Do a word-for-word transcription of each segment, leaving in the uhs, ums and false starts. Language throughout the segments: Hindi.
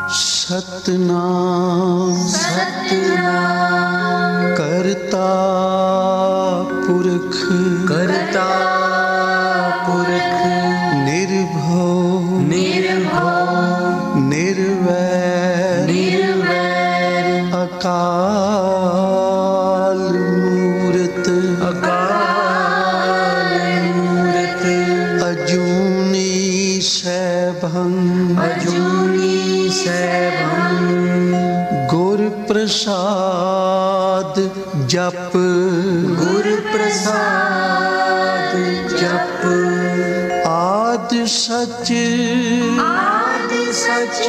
सतनाम सतनाम करता पुरख करता पुरख निर्भव निर्भव निर्वैर निर्वैर अकाल मूरत अकाल मूरत अजूनी सैभं अजूनी सैभं गुर प्रसाद जप गुर प्रसाद जप आद सच आद सच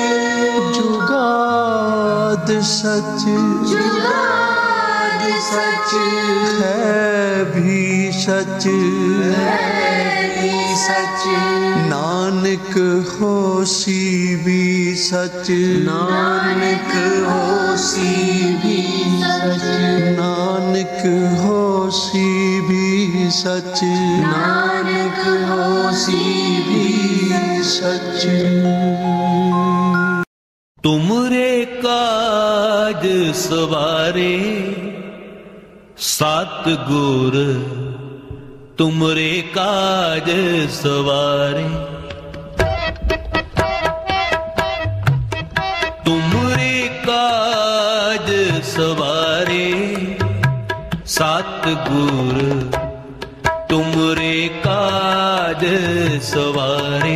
जुगाद सच जुगाद सच है भी सच है भी सच नानक होसी भी सच नानक होसी भी सच नानक होसी भी सच नानक होसी भी सच तुमरे काज सवारे सतगुर तुमरे काज सवारे तुमरे काज सवारे सतगुर तुमरे काज सवारे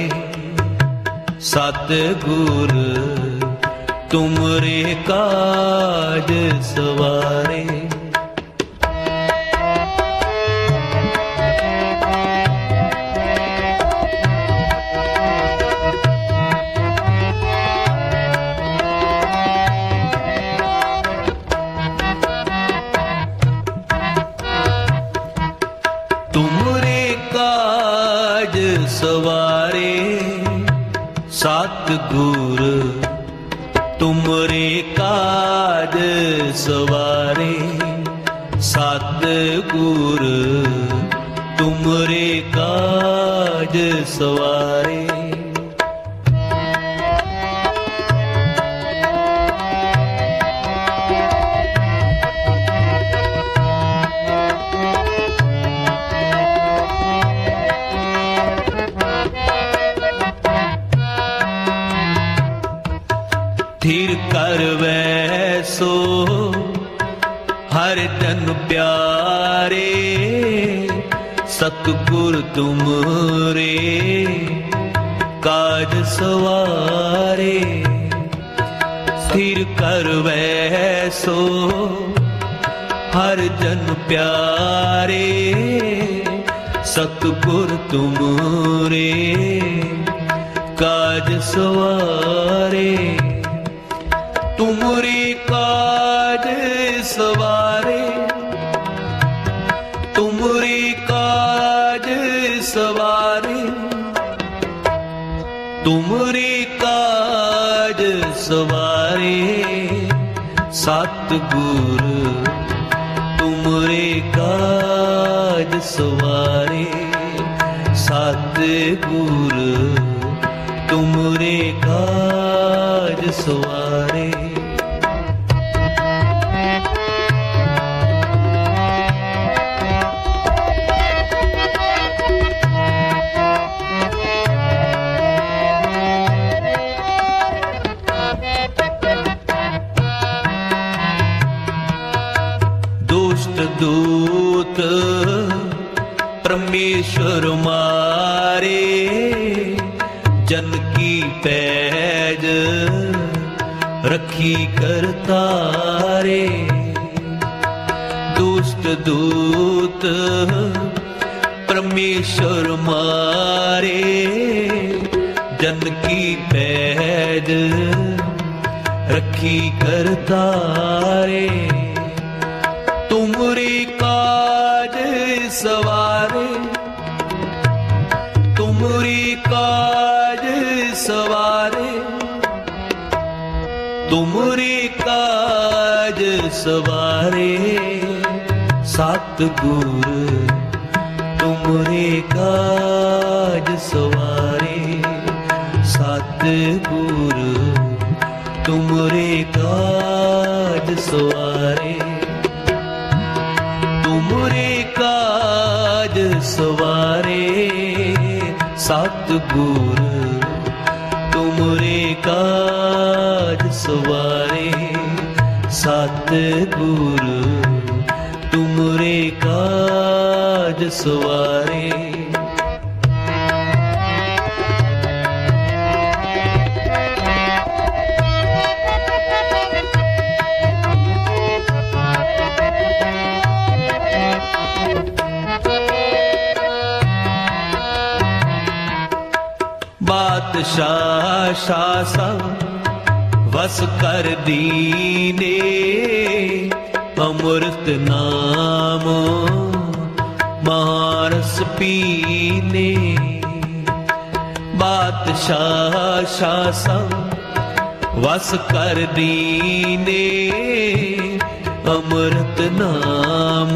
सतगुर तुमरे काज सवारे तुमरे काज सवारे सतगुर तुमरे काज सवारे सतगुर तुमरे काज सवारे स्थिर कर वैसो हर जन प्यारे सतगुर तुमरे काज सवारे स्थिर कर वैसो हर जन प्यारे सतगुर तुमरे काज सवारे तुमरे काज सवारे तुमरे काज सवारे तुमरे काज सवारे सतगुर तुमरे काज सवारे सतगुर तुमरे काज सवारे दुष्ट दूत परमेश्वर मारे जन की पैज रखी करतारे दुष्ट दूत परमेश्वर मारे जन की पैज रखी करतारे तुमरे काज सवारे तुमरे काज सवारे तुमरे काज सवारे सतगुर तुमरे काज सवारे सतगुर सवारे, तुमरे काज सवारे सतगुर, तुमरे काज सवारे सतगुर, तुमरे काज सवारे। बादशाह शासन वस कर दीने, अमृत नाम महारस पीने। बादशाह शासन वस कर दीने, अमृत नाम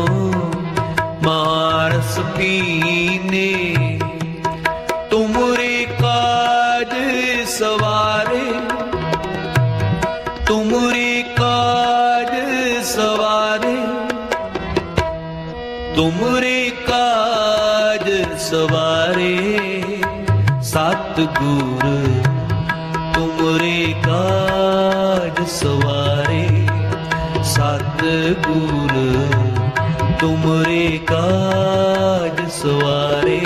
महारस पीने। तुमरे काज सवारे, तुमरे काज सवारे, तुमरे काज सवारे सतगुर, तुमरे काज सवारे सतगुर, तुमरे काज सवारे।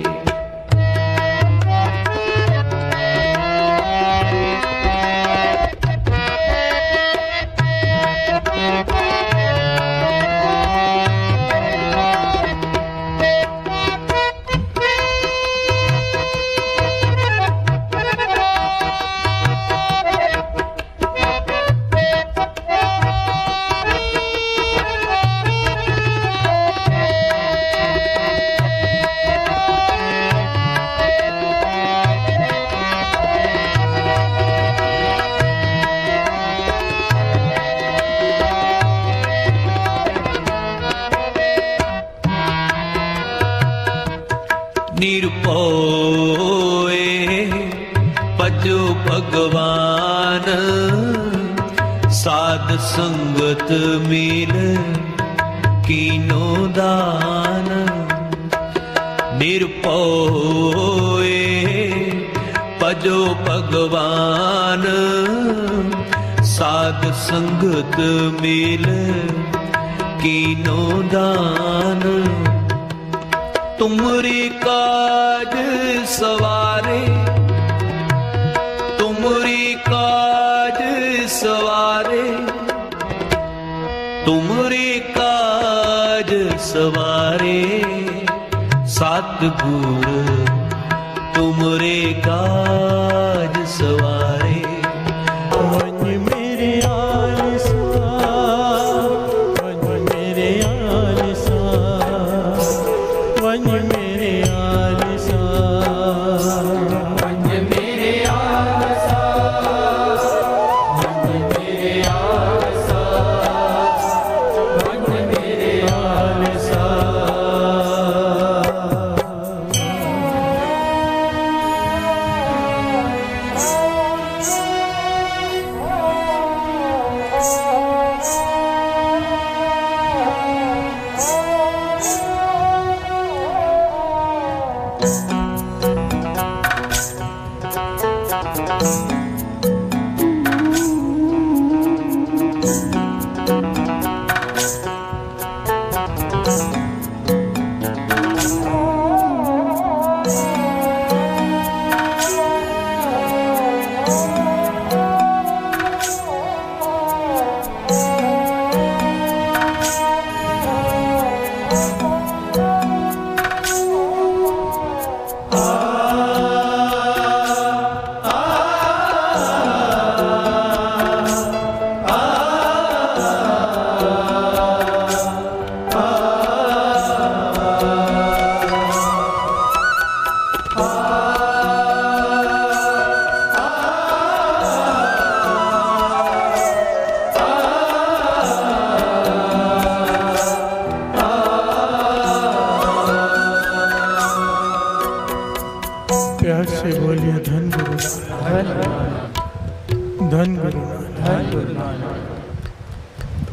निरपोए भजो भगवान, साध संगत मिल कीनो दान। निरपोए भजो भगवान, साध संगत मिल कीनो दान। तुमरे काज सवारे, तुमरे काज सवारे, तुमरे काज सवारे सतगुर, तुमरे काज सवारे। वन मेरे आलसा, वन मेरे आलसा, वन मेरे आलसा, वन मेरे आलसा, वन मेरे आलसा, वन मेरे आलसा। प्यार से बोलिए धन गुरु, धन गुरु, धन गुरु।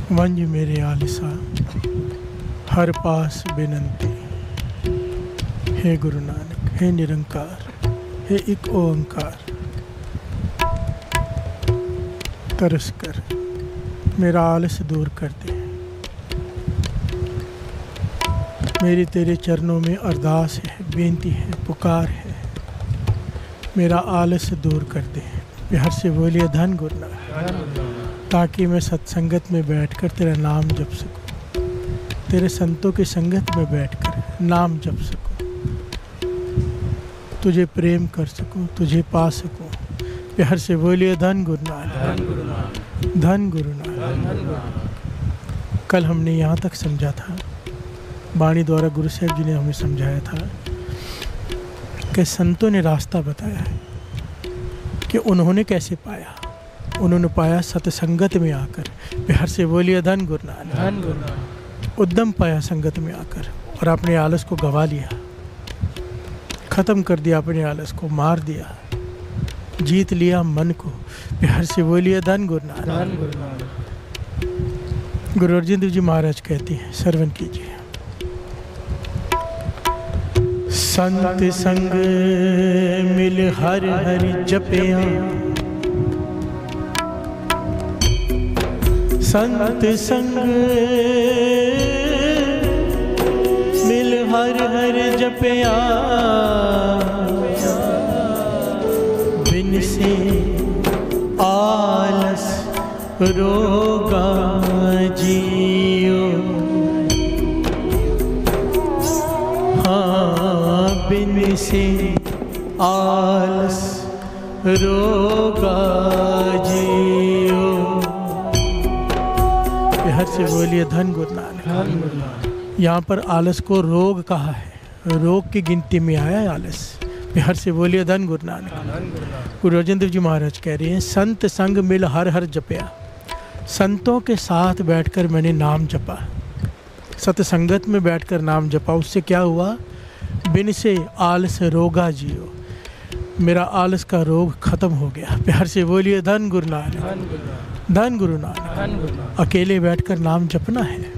वंज मेरे आलिसा हर पास बेनंती, हे गुरु नानक, हे निरंकार, हे एक ओंकार, तरस कर मेरा आलस दूर कर दे। मेरी तेरे चरणों में अरदास है, बेनती है, पुकार है, मेरा आलस दूर कर दे। बिहार से बोलिए धन गुरु नानक, ताकि मैं सत्संगत में बैठकर तेरा नाम जप सकूं, तेरे संतों की संगत में बैठकर नाम जप सकूं, तुझे प्रेम कर सकूं, तुझे पा सकूं। बिहार से बोलिए धन गुरु नानक, धन गुरु नानक। कल हमने यहाँ तक समझा था, वाणी द्वारा गुरु साहब जी ने हमें समझाया था कि संतों ने रास्ता बताया है कि उन्होंने कैसे पाया। उन्होंने पाया सतसंगत में आकर। बिहार से बोलिए धन गुरु नानक। उद्यम पाया संगत में आकर और अपने आलस को गवा लिया, खत्म कर दिया, अपने आलस को मार दिया, जीत लिया मन को। बिहार से बोलिए धन गुरु नानक। गुरु अर्जन देव जी महाराज कहते हैं, श्रवण कीजिए। संत संग मिल हर हर जपया, संत संग मिल हर हर जपया, बिन से आलस रोगा जियो। हाँ, बिन से आलस रोगा जियो। बिहार से बोलिए धन गुरु नानक। यहाँ पर आलस को रोग कहा है, रोग की गिनती में आया है आलस। बिहार से बोलिए धन गुरु नानक। गुरु अर्जन देव जी महाराज कह रहे हैं, संत संग मिल हर हर जपया। संतों के साथ बैठकर मैंने नाम जपा, सतसंगत में बैठकर नाम जपा। उससे क्या हुआ? बिन से आलस रोगा जियो, मेरा आलस का रोग खत्म हो गया। बिहार से बोलिए धन गुरु नानक, धन गुरु नानक। अकेले बैठकर नाम जपना है,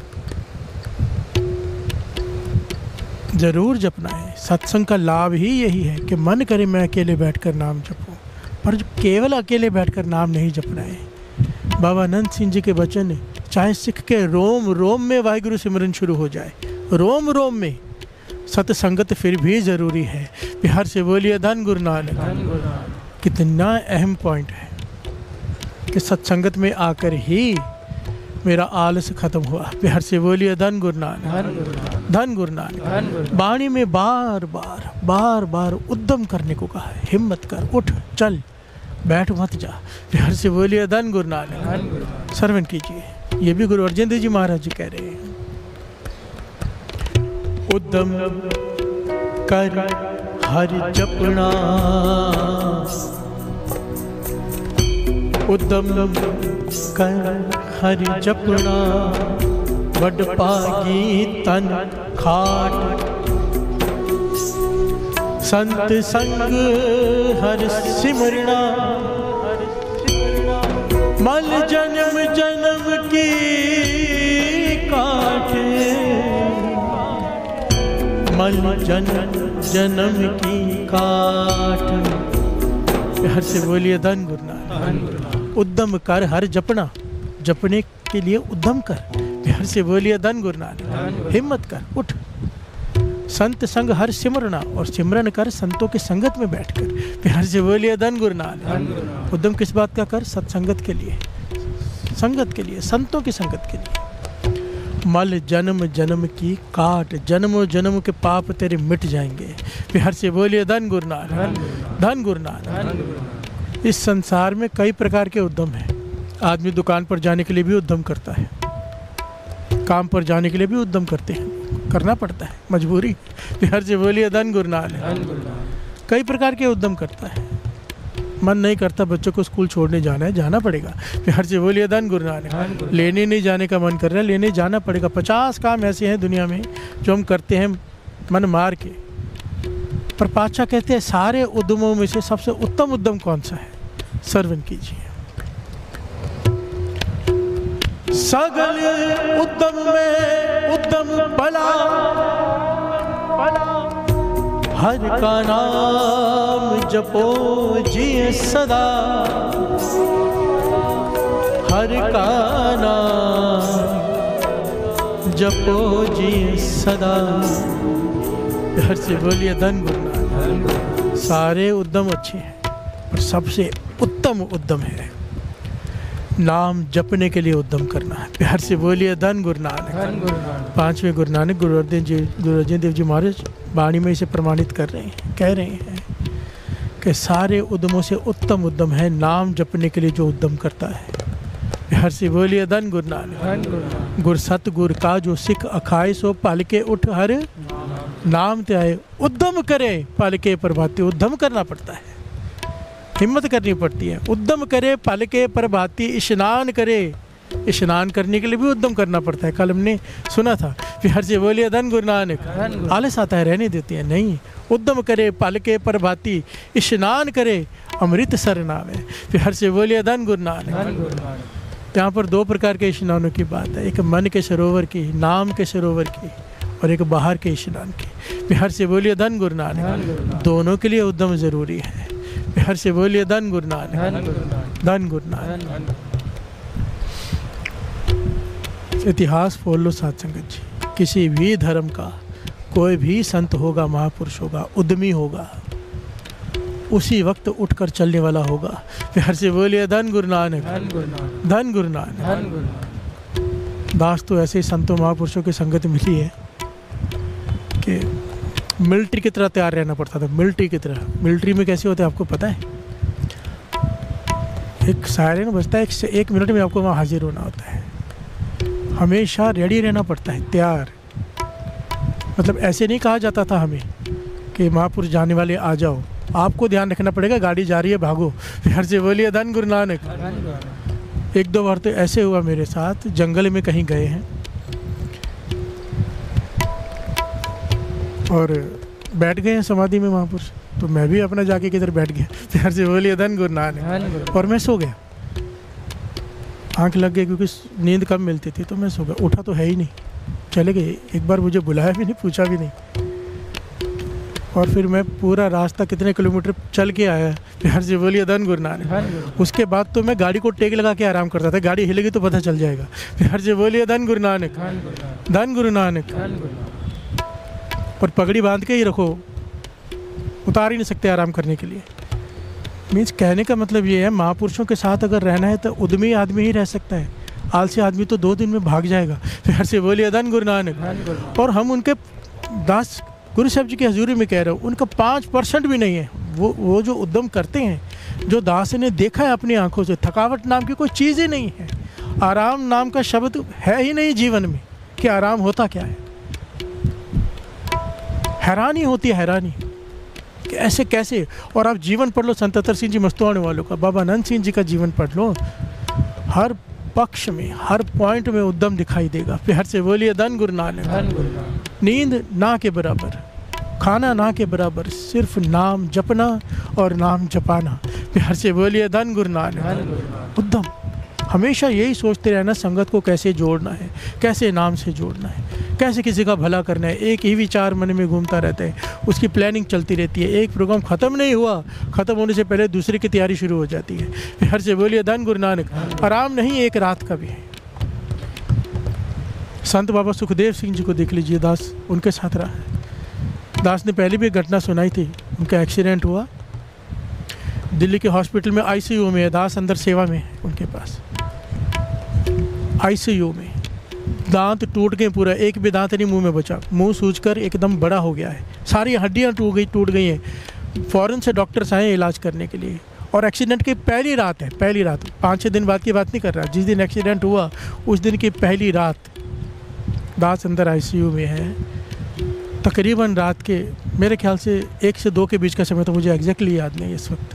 जरूर जपना है। सत्संग का लाभ ही यही है कि मन करे मैं अकेले बैठकर नाम जपूं, पर केवल अकेले बैठकर नाम नहीं जपना है। बाबा अनंत सिंह जी के वचन, चाहे सिख के रोम रोम में वाहिगुरु सिमरन शुरू हो जाए, रोम रोम में सत्संगत फिर भी ज़रूरी है। बिहार से बोलिए धन गुरु नानक। कितना अहम पॉइंट है कि सत्संगत में आकर ही मेरा आलस खत्म हुआ। बिहार से बोलिए धन गुरु नानक, धन गुरु नानक। वाणी में बार बार बार बार उद्यम करने को कहा है, हिम्मत कर, उठ, चल, बैठ मत जा। बिहार से बोलिए धन गुरु नानक। श्रवण कीजिए, ये भी गुरु अर्जन देव जी महाराज जी कह रहे हैं। उद्यम कर हर जपना, उद्यम कर हर जपना, बड़ पागी तन खाट। संत संग हर सिमरना, मल जन्म जन्म की काटे, मल जन्म जन्म की काट। बिहार से बोलिए धन गुरु नानक। उद्यम कर हर जपना, जपने के लिए उद्यम कर। बिहार से बोलिए धन गुरु नानक। हिम्मत कर, उठ। संत संग हर सिमरना, और सिमरन कर संतों के संगत में बैठकर। बिहार से बोलिए धन गुरु नानक। उद्यम किस बात का कर? सत्संगत के लिए, संगत के लिए, संतों की संगत के लिए। मल जन्म जन्म की काट, जन्म जन्म के पाप तेरे मिट जाएंगे। बिहार से बोलिए धन गुरु नानक, धन गुरु नानक। इस संसार में कई प्रकार के उद्यम हैं। आदमी दुकान पर जाने के लिए भी उद्यम करता है, काम पर जाने के लिए भी उद्यम करते हैं, करना पड़ता है, मजबूरी। बिहार से बोलिए धन गुरु नानक। कई प्रकार के उद्यम करता है। मन नहीं करता बच्चों को स्कूल छोड़ने जाना है, जाना पड़ेगा। बिहार से बोलिए धन गुरु नानक। लेने नहीं जाने का मन कर रहा है, लेने जाना पड़ेगा। पचास काम ऐसे हैं दुनिया में जो हम करते हैं मन मार के, पर पातशाह कहते हैं सारे उद्यमों में से सबसे उत्तम उद्यम कौन सा है? श्रवण कीजिए। सगल उद्यम में उद्यम भला, हर का नाम जपो जिए सदा, हर का नाम जपो जिए सदा। हर से बोलिए धन गुरु नानक। सारे उद्यम अच्छे हैं पर सबसे उत्तम उद्यम है नाम जपने के लिए उद्यम करना है। प्यार से बोलिए धन गुरु नानक। पांचवें गुरु नानक गुरु अर्जन जी गुरु अर्जन देव जी महाराज वाणी में इसे प्रमाणित कर रहे हैं, कह रहे हैं कि सारे उद्यमों से उत्तम उद्यम है नाम जपने के लिए जो उद्यम करता है। प्यार से बोलिए धन गुरु नानक। गुर सत गुर का जो सिख अखाए सो पल के उठ हर नाम त्याए। उद्यम करे पल के प्रभाती, उद्यम करना पड़ता है, हिम्मत करनी पड़ती है। उद्यम करे पल के प्रभाती, स्नान करे, स्नान करने के लिए भी उद्यम करना पड़ता है। कल हमने सुना था। प्यार से बोलिए धन गुरु नानक। आलस आता है रहने देती है, नहीं। उद्यम करे पल के प्रभाती, स्नान करे अमृत सर नावे। प्यार से बोलिए धन गुरु नानक। यहाँ पर दो प्रकार के स्नानों की बात है, एक मन के सरोवर की, नाम के सरोवर की, और एक बाहर के स्नान की। प्यार से बोलिए धन गुरु नानक। दोनों के लिए उद्यम जरूरी है। प्यार से बोलिए धन गुरु नानक। धन गुरु नानक। इतिहास बोल लो साथ संगत जी, किसी भी धर्म का कोई भी संत होगा, महापुरुष होगा, उद्यमी होगा, उसी वक्त उठकर चलने वाला होगा। प्यार से बोलिए धन गुरु नानक। धन गुरु नानक। दास तो ऐसे संतों महापुरुषों की संगत मिली है कि मिलिट्री की तरह तैयार रहना पड़ता था। मिलिट्री की तरह, मिलिट्री में कैसे होते हैं आपको पता है? एक सायरन बजता है, एक, एक मिनट में आपको वहाँ हाजिर होना होता है। हमेशा रेडी रहना पड़ता है, तैयार। मतलब ऐसे नहीं कहा जाता था हमें कि महापुरुष जाने वाले आ जाओ, आपको ध्यान रखना पड़ेगा, गाड़ी जा रही है भागो। प्यार से बोलिए धन गुरु नानक। एक दो बार तो ऐसे हुआ मेरे साथ, जंगल में कहीं गए हैं और बैठ गए हैं समाधि में महापुरुष, तो मैं भी अपना जाके किधर बैठ गया। प्यार से बोलिए धन गुरु नानक। और मैं सो गया, आंख लग गई क्योंकि नींद कम मिलती थी, तो मैं सो गया। उठा तो है ही नहीं, चले गए। एक बार मुझे बुलाया भी नहीं, पूछा भी नहीं। और फिर मैं पूरा रास्ता कितने किलोमीटर चल के आया। प्यार से बोलिए धन गुरु नानक। उसके बाद तो मैं गाड़ी को टेक लगा के आराम करता था, गाड़ी हिलेगी तो पता चल जाएगा। प्यार से बोलिए धन गुरु नानक। धन गुरु नानक। और पगड़ी बांध के ही रखो, उतार ही नहीं सकते आराम करने के लिए। मीन्स कहने का मतलब ये है, महापुरुषों के साथ अगर रहना है तो उद्यमी आदमी ही रह सकता है, आलसी आदमी तो दो दिन में भाग जाएगा। प्यार से बोलिए धन गुरु नानक। और हम उनके दास गुरु साहब जी की हजूरी में कह रहे हो, उनका पाँच परसेंट भी नहीं है। वो वो जो उद्यम करते हैं, जो दास ने देखा है अपनी आंखों से, थकावट नाम की कोई चीज़ ही नहीं है, आराम नाम का शब्द है ही नहीं जीवन में कि आराम होता क्या है। हैरानी होती है, हैरानी कि ऐसे कैसे। और आप जीवन पढ़ लो संत अतर सिंह जी मस्तुआने वालों का, बाबा आनंद सिंह जी का जीवन पढ़ लो, हर पक्ष में, हर पॉइंट में उद्यम दिखाई देगा। प्यार से बोलिए धन गुरु नानक। नींद ना के बराबर, खाना ना के बराबर, सिर्फ नाम जपना और नाम जपाना। प्यार से बोलिए धन गुरु नानक। उद्यम हमेशा यही सोचते रहना, संगत को कैसे जोड़ना है, कैसे नाम से जोड़ना है, कैसे किसी का भला करना है। एक ही विचार मन में घूमता रहता है, उसकी प्लानिंग चलती रहती है। एक प्रोग्राम ख़त्म नहीं हुआ, ख़त्म होने से पहले दूसरे की तैयारी शुरू हो जाती है। प्यार से बोलिए धन गुरु नानक। आराम नहीं एक रात का भी है। संत बाबा सुखदेव सिंह जी को देख लीजिए, दास उनके साथ रहा है। दास ने पहले भी एक घटना सुनाई थी, उनका एक्सीडेंट हुआ, दिल्ली के हॉस्पिटल में आईसीयू में है। दास अंदर सेवा में है उनके पास, आईसीयू में। दांत टूट गए पूरा, एक भी दांत नहीं मुंह में बचा, मुंह सूजकर एकदम बड़ा हो गया है, सारी हड्डियां टूट गई टूट गई हैं। फ़ौरन से डॉक्टर्स आए इलाज करने के लिए। और एक्सीडेंट की पहली रात है, पहली रात, पाँच छः दिन बाद की बात नहीं कर रहा, जिस दिन एक्सीडेंट हुआ उस दिन की पहली रात दास अंदर आईसीयू में है। तकरीबन रात के मेरे ख्याल से एक से दो के बीच का समय, तो मुझे एग्जैक्टली याद नहीं इस वक्त।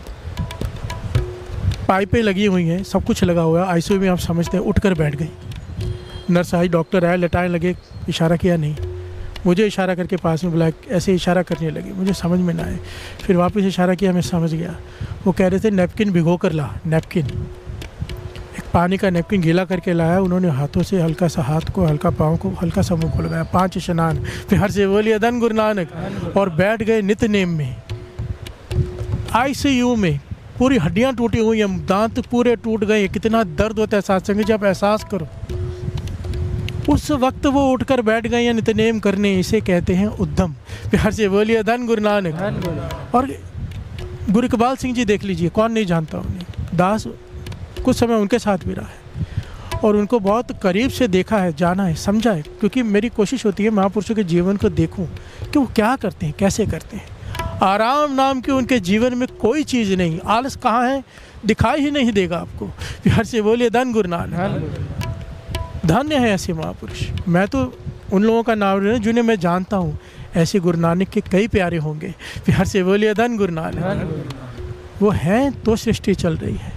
पाइपें लगी हुई हैं, सब कुछ लगा हुआ है आईसीयू में। आप समझते हैं, उठकर बैठ गई। नर्स आई, डॉक्टर आया, लटाने लगे, इशारा किया नहीं, मुझे इशारा करके पास में बुलाया, ऐसे इशारा करने लगी, मुझे समझ में ना आए। फिर वापस इशारा किया, मैं समझ गया। वो कह रहे थे नैपकिन भिगो कर ला, नैपकिन, एक पानी का नैपकिन गीला करके लाया, उन्होंने हाथों से हल्का सा हाथ को, हल्का पाँव को, हल्का सा मुँह को लगाया, पांच स्नान, फिर हर से बोलिए धन गुरु नानक, और बैठ गए नित्य नेम में। आईसीयू में पूरी हड्डियां टूटी हुई हैं, दांत पूरे टूट गए, कितना दर्द होता है सत्संग जब एहसास करो। उस वक्त वो उठकर बैठ गए हैं नित्य नेम करने, इसे कहते हैं उद्यम। प्यार से बोलिए धन गुरु नानक। और गुरु इकबाल सिंह जी देख लीजिए, कौन नहीं जानता उन्हें, दास कुछ समय उनके साथ भी रहा है और उनको बहुत करीब से देखा है, जाना है, समझा है, क्योंकि मेरी कोशिश होती है महापुरुषों के जीवन को देखूं कि वो क्या करते हैं, कैसे करते हैं। आराम नाम की उनके जीवन में कोई चीज़ नहीं, आलस कहाँ है दिखाई ही नहीं देगा आपको। प्यार से बोलिए धन गुरु नानक। धन्य है ऐसे महापुरुष। मैं तो उन लोगों का नाम ले जिन्हें मैं जानता हूँ, ऐसे गुरु नानक के कई प्यारे होंगे। प्यार से बोलिए धन गुरु नानक। वो हैं तो सृष्टि चल रही है।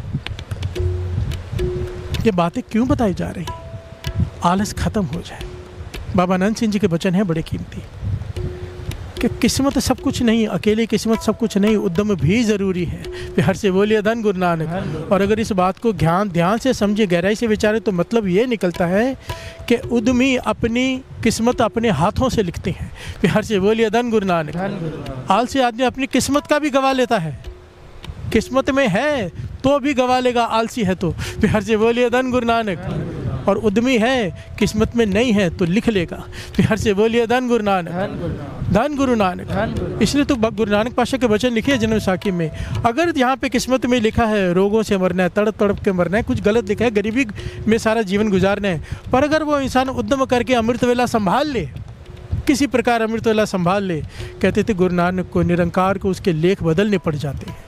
ये बातें क्यों बताई जा रही, आलस खत्म हो जाए। बाबा आनंद सिंह जी के वचन हैं बड़े कीमती कि किस्मत सब कुछ नहीं, अकेली किस्मत सब कुछ नहीं, उद्यम भी ज़रूरी है। प्यार से बोलिए धन गुरु नानक। और अगर इस बात को ध्यान ध्यान से समझे, गहराई से विचारे, तो मतलब ये निकलता है कि उद्यमी अपनी किस्मत अपने हाथों से लिखते हैं। प्यार से बोलिए धन गुरु नानक। आलसी आदमी अपनी किस्मत का भी गवा लेता है, किस्मत में है तो भी गवा लेगा, आलसी है तो। प्यार से बोलिए धन गुरु नानक। और उद्यमी है, किस्मत में नहीं है तो लिख लेगा। प्यार से बोलिए धन गुरु नानक। धन गुरु नानक। इसलिए तो गुरु नानक पातशाह के वचन लिखे जन्म साखी में, अगर यहाँ पे किस्मत में लिखा है रोगों से मरना है, तड़प तड़प के मरना है, कुछ गलत लिखा है गरीबी में सारा जीवन गुजारना है, पर अगर वो इंसान उद्यम करके अमृत वेला संभाल ले, किसी प्रकार अमृत वेला संभाल ले, कहते थे गुरु नानक को, निरंकार को उसके लेख बदलने पड़ जाते हैं।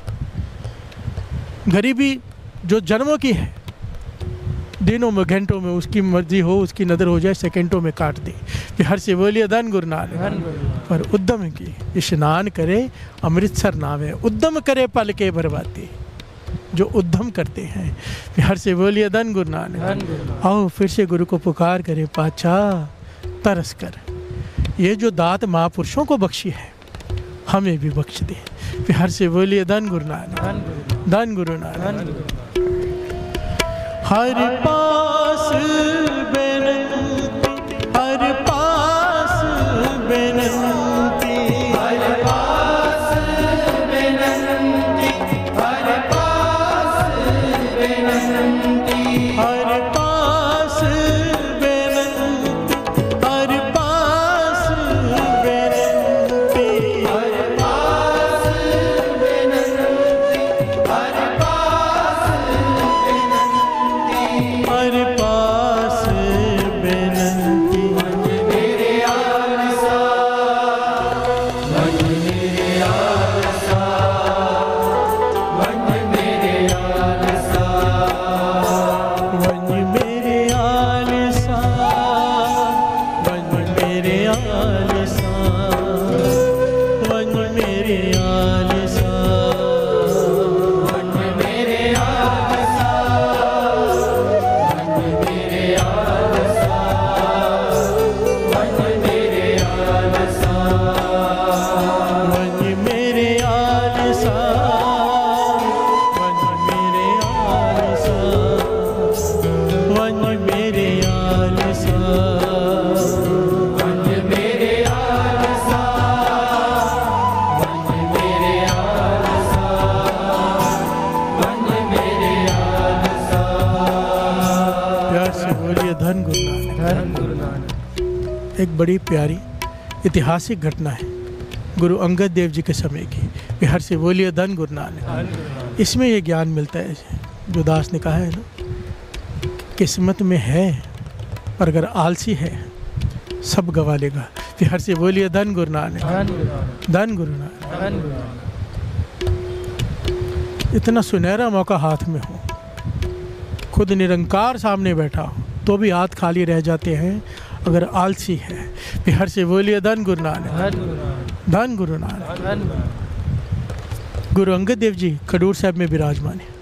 गरीबी जो जन्मों की है, दिनों में घंटों में उसकी मर्जी हो, उसकी नज़र हो जाए, सेकंडों में काट दे। प्यार से बोलिए धन गुरु नानक। पर उद्यम की स्नान करे अमृतसर नाम है, उद्यम करे पल के बर्बादी, जो उद्यम करते हैं। प्यार से बोलिए धन गुरु नानक। आओ फिर से गुरु को पुकार करे, पातशाह तरस कर, ये जो दात महापुरुषों को बख्शी है हमें भी बख्श दे। प्यार से बोलिए धन गुरु नानक। धन गुरु नानक। हर पास बेनती, हर पास बेनती, हर पास बेनती, हर पास बेनती, हर पास बेनती, हर पास बेनती, हर पास बेनती, हर पास हर पास बेनती। मेरे आलसा, मन मेरे आलसा, मन मेरे आलसा, वंज मेरे आलसा, वंज मेरे आलसा, वंज मेरे आलसा, मन मेरे आलसा, मन मेरे आलसा, मन मेरे आलसा, वंज मेरे आलसा, वंज मेरे आलसा, वंज मेरे आलसा। मन मेरे आलसा, मन मेरे आलसा, मन मेरे आलसा। प्यार से बोलिए धन गुरु नानक। धन गुरु नानक। एक बड़ी प्यारी ऐतिहासिक घटना है गुरु अंगद देव जी के समय की। प्यार से बोलिए धन गुरु नानक। इसमें ये ज्ञान मिलता है जो दास ने कहा है ना, किस्मत में है पर अगर आलसी है सब गवा लेगा। प्यार से बोलिए धन गुरु नानक। धन गुरु नानक। धन गुरु नानक। धन गुरु नानक। इतना सुनहरा मौका हाथ में हो, खुद निरंकार सामने बैठा हो, तो भी हाथ खाली रह जाते हैं अगर आलसी है। प्यार से बोलिए धन गुरु नानक। धन गुरु नानक। धन गुरु नानक। धन गुरु नानक। गुरु अंगद देव जी खडूर साहब में विराजमान है।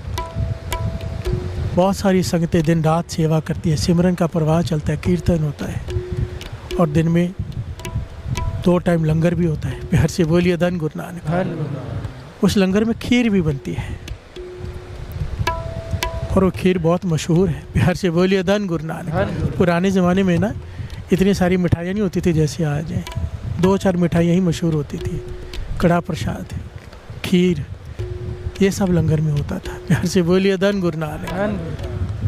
बहुत सारी संगतें दिन रात सेवा करती है, सिमरन का प्रवाह चलता है, कीर्तन होता है और दिन में दो टाइम लंगर भी होता है। प्यार से बोलिए धन गुरु नानक। धन गुरु नानक। उस लंगर में खीर भी बनती है और वो खीर बहुत मशहूर है। प्यार से बोलिए धन गुरु नानक। पुराने ज़माने में ना इतनी सारी मिठाइयाँ नहीं होती थी जैसे आज है, दो चार मिठाइयाँ ही मशहूर होती थी। कड़ा प्रसाद, खीर, ये सब लंगर में होता था। प्यार से बोलिए धन गुरु नानक।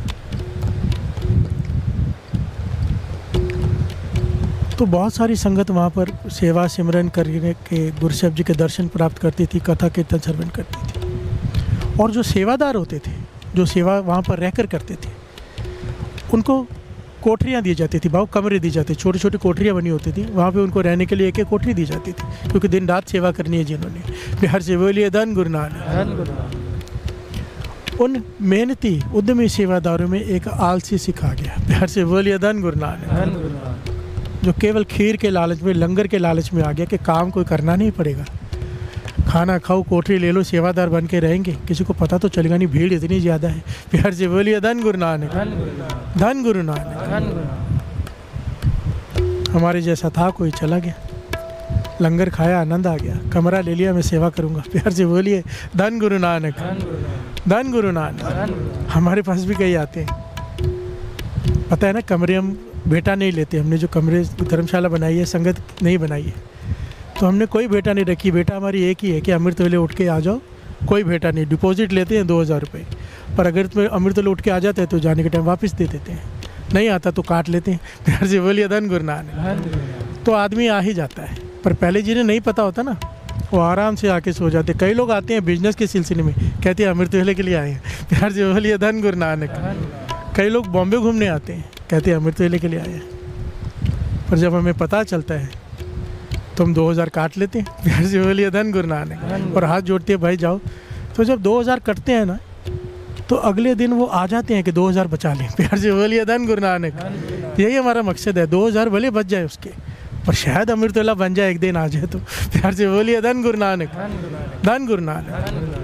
तो बहुत सारी संगत वहाँ पर सेवा सिमरन करने के गुरु साहब जी के दर्शन प्राप्त करती थी, कथा कीर्तन श्रवण करती थी। और जो सेवादार होते थे, जो सेवा वहाँ पर रहकर करते थे, उनको कोठरियाँ दी जाती थी, भाव कमरे दी जाती, छोटी छोटी कोठरियाँ बनी होती थी। वहाँ पे उनको रहने के लिए एक एक कोठरी दी जाती थी, क्योंकि दिन रात सेवा करनी है जिन्होंने। बिहार से बोलिए धन गुरु नानक। उन मेहनती उद्यमी सेवादारों में एक आलसी सिखा गया। बिहार से बोलिए धन गुरु नानक। जो केवल खीर के लालच में, लंगर के लालच में आ गया कि काम कोई करना नहीं पड़ेगा, खाना खाओ, कोठरी ले लो, सेवादार बन के रहेंगे, किसी को पता तो चलेगा नहीं, भीड़ इतनी ज़्यादा है। प्यार से बोलिए धन गुरु नानक। धन गुरु नानक। हमारे जैसा था, कोई चला गया, लंगर खाया, आनंद आ गया, कमरा ले लिया, मैं सेवा करूँगा। प्यार से बोलिए धन गुरु नानक। धन गुरु नानक। हमारे पास भी कई आते हैं, पता है ना, कमरे हम बेटा नहीं लेते। हमने जो कमरे धर्मशाला बनाई है, संगत नहीं बनाई है, तो हमने कोई बेटा नहीं रखी। बेटा हमारी एक ही है कि अमृत वेले उठ के आ जाओ, कोई बेटा नहीं। डिपॉजिट लेते हैं दो हज़ार रुपये, पर अगर तुम्हें अमृत वेले उठ के आ जाते हैं तो जाने के टाइम वापस दे देते हैं, नहीं आता तो काट लेते हैं। प्यार से बोलिए धन गुरु नानक। तो आदमी आ ही जाता है, पर पहले जिन्हें नहीं पता होता ना, वो आराम से आके सो जाते। कई लोग आते हैं बिजनेस के सिलसिले में, कहते हैं अमृत वेले के लिए आए हैं। प्यार से बोलिए धन गुरु नानक। कई लोग बॉम्बे घूमने आते हैं, कहते हैं अमृत वेले के लिए आए हैं, पर जब हमें पता चलता है तो हम दो हज़ार काट लेते हैं। प्यार से बोलिए धन गुरु नानक। और हाथ जोड़ते हैं, भाई जाओ। तो जब दो हज़ार कटते हैं ना, तो अगले दिन वो आ जाते हैं कि दो हज़ार बचा लें। प्यार से बोलिए धन गुरु नानक। यही हमारा मकसद है, दो हज़ार भले बच जाए उसके, पर शायद अमृत वेला बन जाए, एक दिन आ जाए तो। प्यार से बोलिए धन गुरु नानक। धन गुरु नानक।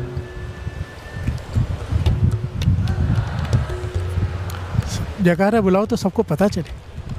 जयकारा बुलाओ तो सबको पता चले।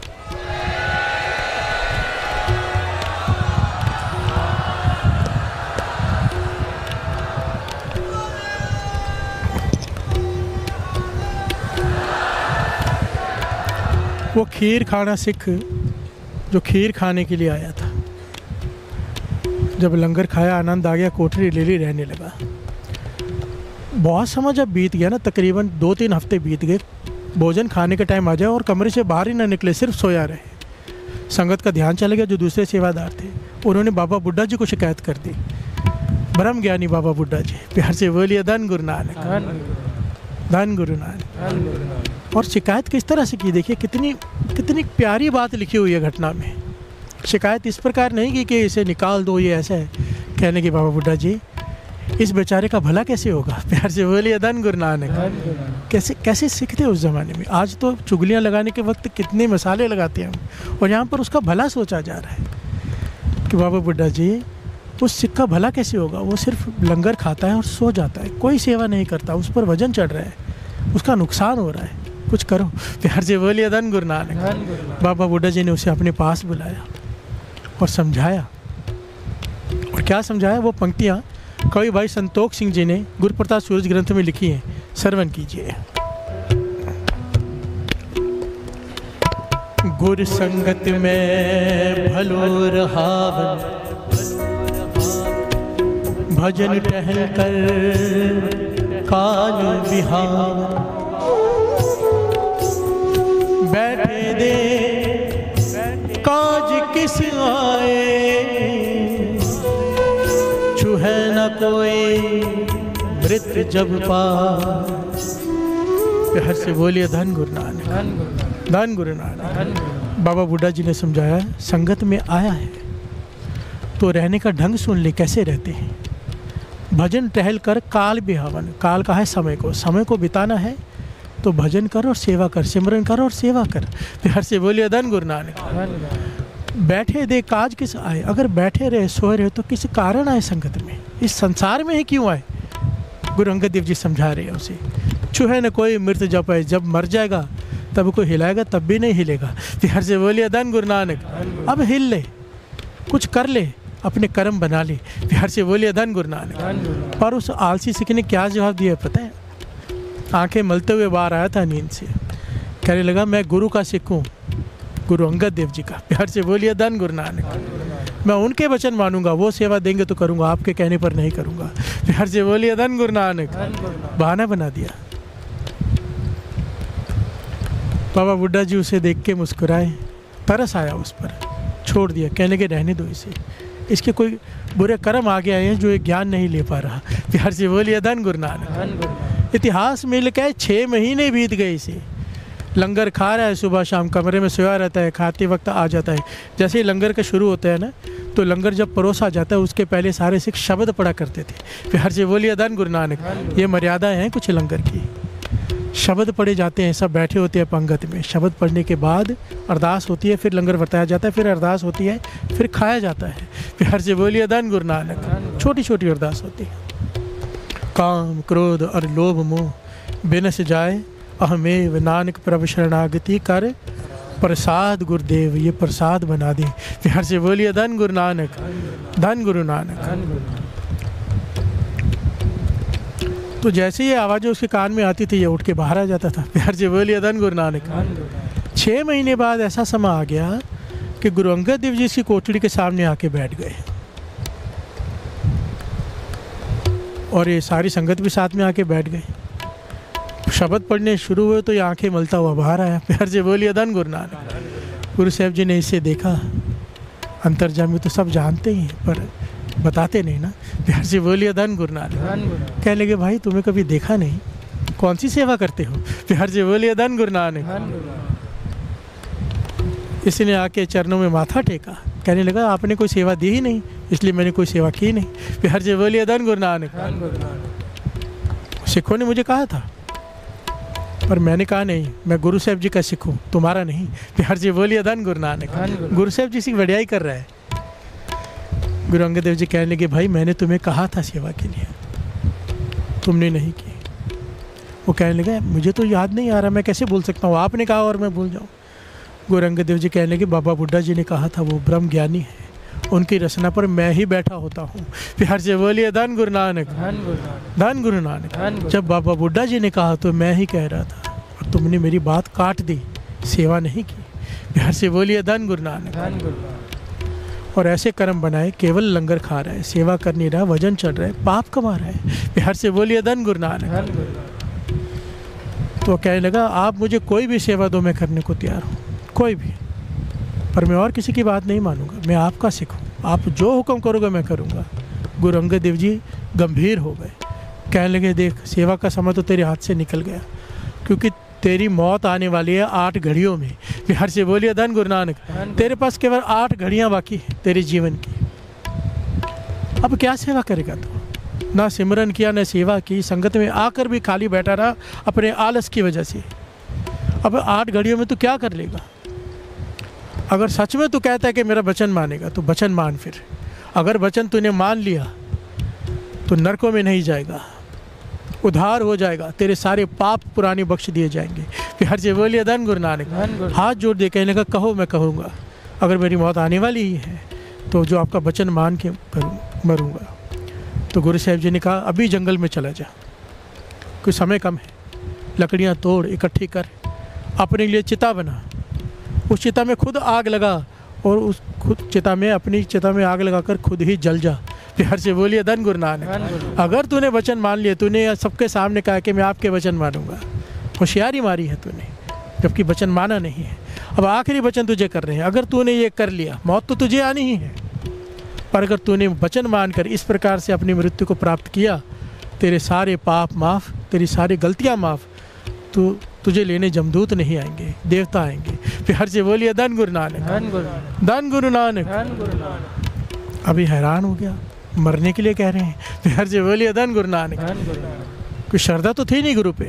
वो खीर खाना सिख जो खीर खाने के लिए आया था, जब लंगर खाया, आनंद आ गया, कोठरी ले ली, रहने लगा। बहुत समय जब बीत गया ना, तकरीबन दो तीन हफ्ते बीत गए, भोजन खाने का टाइम आ जाए और कमरे से बाहर ही ना निकले, सिर्फ सोया रहे। संगत का ध्यान चला गया, जो दूसरे सेवादार थे उन्होंने बाबा बुड्ढा जी को शिकायत कर दी। ब्रह्म ज्ञानी बाबा बुड्ढा जी। प्यार से बोलिए धन गुरु नानक। धन गुरु नानक। और शिकायत किस तरह से की, देखिए कितनी कितनी प्यारी बात लिखी हुई है घटना में। शिकायत इस प्रकार नहीं की कि इसे निकाल दो, ये ऐसा है। कहने की बाबा बुड्ढा जी, इस बेचारे का भला कैसे होगा। प्यार से बोलिए धन गुरु नानक। कैसे कैसे सीखते उस ज़माने में। आज तो चुगलियाँ लगाने के वक्त कितने मसाले लगाते हैं हम, और यहाँ पर उसका भला सोचा जा रहा है कि बाबा बुड्ढा जी, उस सिख का भला कैसे होगा। वो सिर्फ लंगर खाता है और सो जाता है, कोई सेवा नहीं करता, उस पर वजन चढ़ रहा है, उसका नुकसान हो रहा है, कुछ करो। प्यार से बोलिए धन गुरु नानक। बाबा बुड्ढा जी ने उसे अपने पास बुलाया और समझाया। और क्या समझाया, वो पंक्तियाँ कवि भाई संतोख सिंह जी ने गुरु प्रताप सूरज ग्रंथ में लिखी हैं, श्रवण कीजिए। गुर संगत में भलो रहावन, भजन टहल कर काल बिहावन। बैठे दे काज किस आए, छुहे न कोई मृत जब पास। प्यार से बोलिए धन गुरु नानक। धन गुरु नानक। बाबा बुड्ढा जी ने समझाया, संगत में आया है तो रहने का ढंग सुन ले, कैसे रहते हैं। भजन टहल कर काल बिहावन। काल का है समय को, समय को बिताना है तो भजन कर और सेवा कर, सिमरन कर और सेवा कर। प्यार से बोलिए धन गुरु नानक। बैठे दे काज किस आए। अगर बैठे रहे, सोए रहे तो किस कारण आए संगत में, इस संसार में ही क्यों आए। गुरु अंगद देव जी समझा रहे हैं उसे। छुहे न कोई मृत जब आए, जब मर जाएगा तब कोई हिलाएगा तब भी नहीं हिलेगा। प्यार से बोलिए धन गुरु नानक। अब हिल ले, कुछ कर ले, अपने कर्म बना ले। प्यार से बोलिए धन गुरु नानक। पर उस आलसी सिख ने क्या जवाब दिया पता है, आंखें मलते हुए बाहर आया था नींद से। कहने लगा मैं गुरु का सिख हूँ, गुरु अंगद देव जी का। प्यार से बोलिए धन गुरु नानक। मैं उनके वचन मानूंगा, वो सेवा देंगे तो करूँगा, आपके कहने पर नहीं करूँगा। प्यार से बोलिए धन गुरु नानक। बहाना बना दिया। बाबा बुड्ढा जी उसे देख के मुस्कुराए, तरस आया उस पर, छोड़ दिया। कहने के रहने दो इसे, इसके कोई बुरे कर्म आगे आए हैं जो ये ज्ञान नहीं ले पा रहा। प्यार से बोलिए धन गुरु नानक। इतिहास मिल के छः महीने बीत गए इसे। लंगर खा रहा है, सुबह शाम कमरे में सोया रहता है, खाते वक्त आ जाता है। जैसे ही लंगर का शुरू होता है ना, तो लंगर जब परोसा जाता है उसके पहले सारे सिख शब्द पढ़ा करते थे। प्यार से बोलिए धन गुरु नानक। ये मर्यादाएं हैं कुछ लंगर की। शब्द पढ़े जाते हैं, सब बैठे होते हैं पंगत में। शब्द पढ़ने के बाद अरदास होती है, फिर लंगर बताया जाता है, फिर अरदास होती है, फिर खाया जाता है। प्यार से बोलिए धन गुरु नानक। छोटी छोटी अरदास होती है। काम क्रोध और लोभ मोह बिनस जाए, अहमेव नानक प्रभु शरणागति कर, प्रसाद गुरुदेव ये प्रसाद बना दे। प्यार से बोलिए धन गुरु नानक। धन गुरु नानक। तो जैसे ये आवाज़ें उसके कान में आती थी, ये उठ के बाहर आ जाता था। प्यार से बोलिए धन गुरु नानक। छः महीने बाद ऐसा समय आ गया कि गुरु अंगद देव जी इसकी कोठड़ी के सामने आके बैठ गए, और ये सारी संगत भी साथ में आके बैठ गई। शब्द पढ़ने शुरू हुए तो ये आंखें मलता हुआ बाहर आया। प्यार से बोलिए धन गुरु नानक। गुरु साहब जी ने इसे देखा, अंतर्जामी तो सब जानते ही हैं पर बताते नहीं ना। प्यार से बोलिए धन गुरु नानक। कहने लगे भाई तुम्हें कभी देखा नहीं, कौन सी सेवा करते हो? प्यार से बोलिए धन गुरु नानक। इसने आके चरणों में माथा टेका, कहने लगा आपने कोई सेवा दी ही नहीं, इसलिए मैंने कोई सेवा की नहीं। प्यार से बोलिए धन गुरु नानक। सिखों ने मुझे कहा था, पर मैंने कहा नहीं, मैं गुरु साहब जी का सिख हूँ, तुम्हारा नहीं। प्यार से बोलिए धन गुरु नानक। गुरु साहब जी की बढ़ियाई कर रहा है। गुरु अंगद देव जी कहने लगे भाई मैंने तुम्हें कहा था सेवा के लिए, तुमने नहीं की। वो कहने लगे मुझे तो याद नहीं आ रहा, मैं कैसे बोल सकता हूँ, आपने कहा और मैं भूल जाऊँ। गुरु अंगद देव जी कहने लगे बाबा बुड्ढा जी ने कहा था, वो ब्रह्म ज्ञानी है, उनकी रचना पर मैं ही बैठा होता हूँ। प्यार से बोलिए धन गुरु नानक। धन गुरु नानक। जब बाबा बुड्ढा जी ने कहा तो मैं ही कह रहा था, और तुमने मेरी बात काट दी, सेवा नहीं की। प्यार से बोलिए धन गुरु नानक। और ऐसे कर्म बनाए, केवल लंगर खा रहा है, सेवा कर नहीं रहा, वजन चढ़ रहा है, पाप कमा रहा है। प्यार से बोलिए धन गुरु नानक। तो कहने लगा आप मुझे कोई भी सेवा दो, मैं करने को तैयार हूँ, कोई भी, पर मैं और किसी की बात नहीं मानूंगा, मैं आपका सिख हूँ, आप जो हुक्म करोगे मैं करूँगा। गुरु अंगद देव जी गंभीर हो गए, कहने लगे देख सेवा का समय तो तेरे हाथ से निकल गया, क्योंकि तेरी मौत आने वाली है आठ घड़ियों में। प्यार से बोलिए धन गुरु नानक। तेरे पास केवल आठ घड़ियाँ बाकी है तेरे जीवन की, अब क्या सेवा करेगा तू? ना सिमरन किया, ना सेवा की, संगत में आकर भी खाली बैठा रहा अपने आलस की वजह से। अब आठ घड़ियों में तू क्या कर लेगा? अगर सच में तू कहता है कि मेरा वचन मानेगा तो वचन मान। फिर अगर वचन तूने मान लिया तो नरकों में नहीं जाएगा, उद्धार हो जाएगा, तेरे सारे पाप पुराने बख्श दिए जाएंगे। प्यार से बोलिए धन गुरु नानक। हाथ जोड़ दे कहने का कहो मैं कहूँगा, अगर मेरी मौत आने वाली ही है तो जो आपका वचन मान के करूँ मरूँगा। तो गुरु साहब जी ने कहा अभी जंगल में चला जा, कुछ समय कम है, लकड़ियाँ तोड़ इकट्ठी कर, अपने लिए चिता बना, उस चिता में खुद आग लगा और उस खुद चिता में अपनी चिता में आग लगाकर खुद ही जल जा। प्यार से बोलिए धन गुरु नानक। अगर तूने वचन मान लिया, तूने सबके सामने कहा कि मैं आपके वचन मानूंगा, होशियारी मारी है तूने, जबकि वचन माना नहीं है। अब आखिरी वचन तुझे कर रहे हैं, अगर तूने ये कर लिया मौत तो तुझे आनी ही है, पर अगर तूने वचन मानकर इस प्रकार से अपनी मृत्यु को प्राप्त किया, तेरे सारे पाप माफ़, तेरी सारी गलतियाँ माफ़, तो तुझे लेने जमदूत नहीं आएंगे, देवता आएंगे। प्यार से बोलिए धन गुरु नानक। धन गुरु नानक। अभी हैरान हो गया, मरने के लिए कह रहे हैं। प्यार से बोलिए धन गुरु नानक। कोई श्रद्धा तो थी नहीं गुरु पे,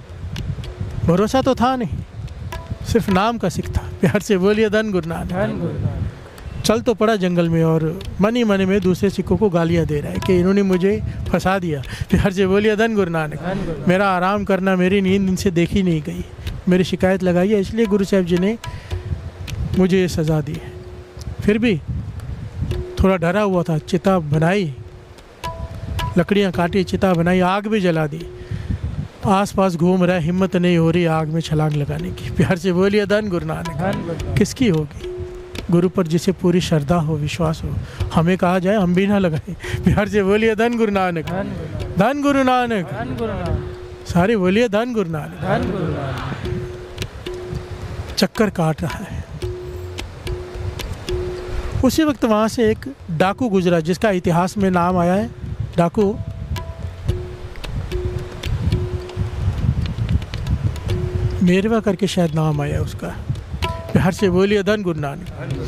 भरोसा तो था नहीं, सिर्फ नाम का सिख था। प्यार से बोलिए धन गुरु नानक। चल तो पड़ा जंगल में और मन ही मन में दूसरे सिखों को गालियां दे रहा है कि इन्होंने मुझे फंसा दिया। प्यार से बोलिए धन गुरु नानक। मेरा आराम करना, मेरी नींद इनसे देखी नहीं गई, मेरी शिकायत लगाई है, इसलिए गुरु साहब जी ने मुझे ये सज़ा दी है। फिर भी थोड़ा डरा हुआ था, चिता बनाई, लकड़ियाँ काटी, चिता बनाई, आग भी जला दी। आसपास घूम रहा है, हिम्मत नहीं हो रही आग में छलांग लगाने की। प्यार से बोलिए धन गुरु नानक। धन गुरु नानक। किसकी होगी? गुरु पर जिसे पूरी श्रद्धा हो, विश्वास हो। हमें कहा जाए हम भी ना लगाएं। प्यार से बोलिए धन गुरु नानक। धन गुरु नानक। धन गुरु नानक। धन गुरु नानक। सारे बोलिए धन गुरु नानक। धन गुरु नानक। चक्कर काट रहा है। उसी वक्त वहां से एक डाकू गुजरा जिसका इतिहास में नाम आया है। डाकू मेरवा करके शायद नाम आया उसका। प्यार से बोलिए धन गुरु नानक।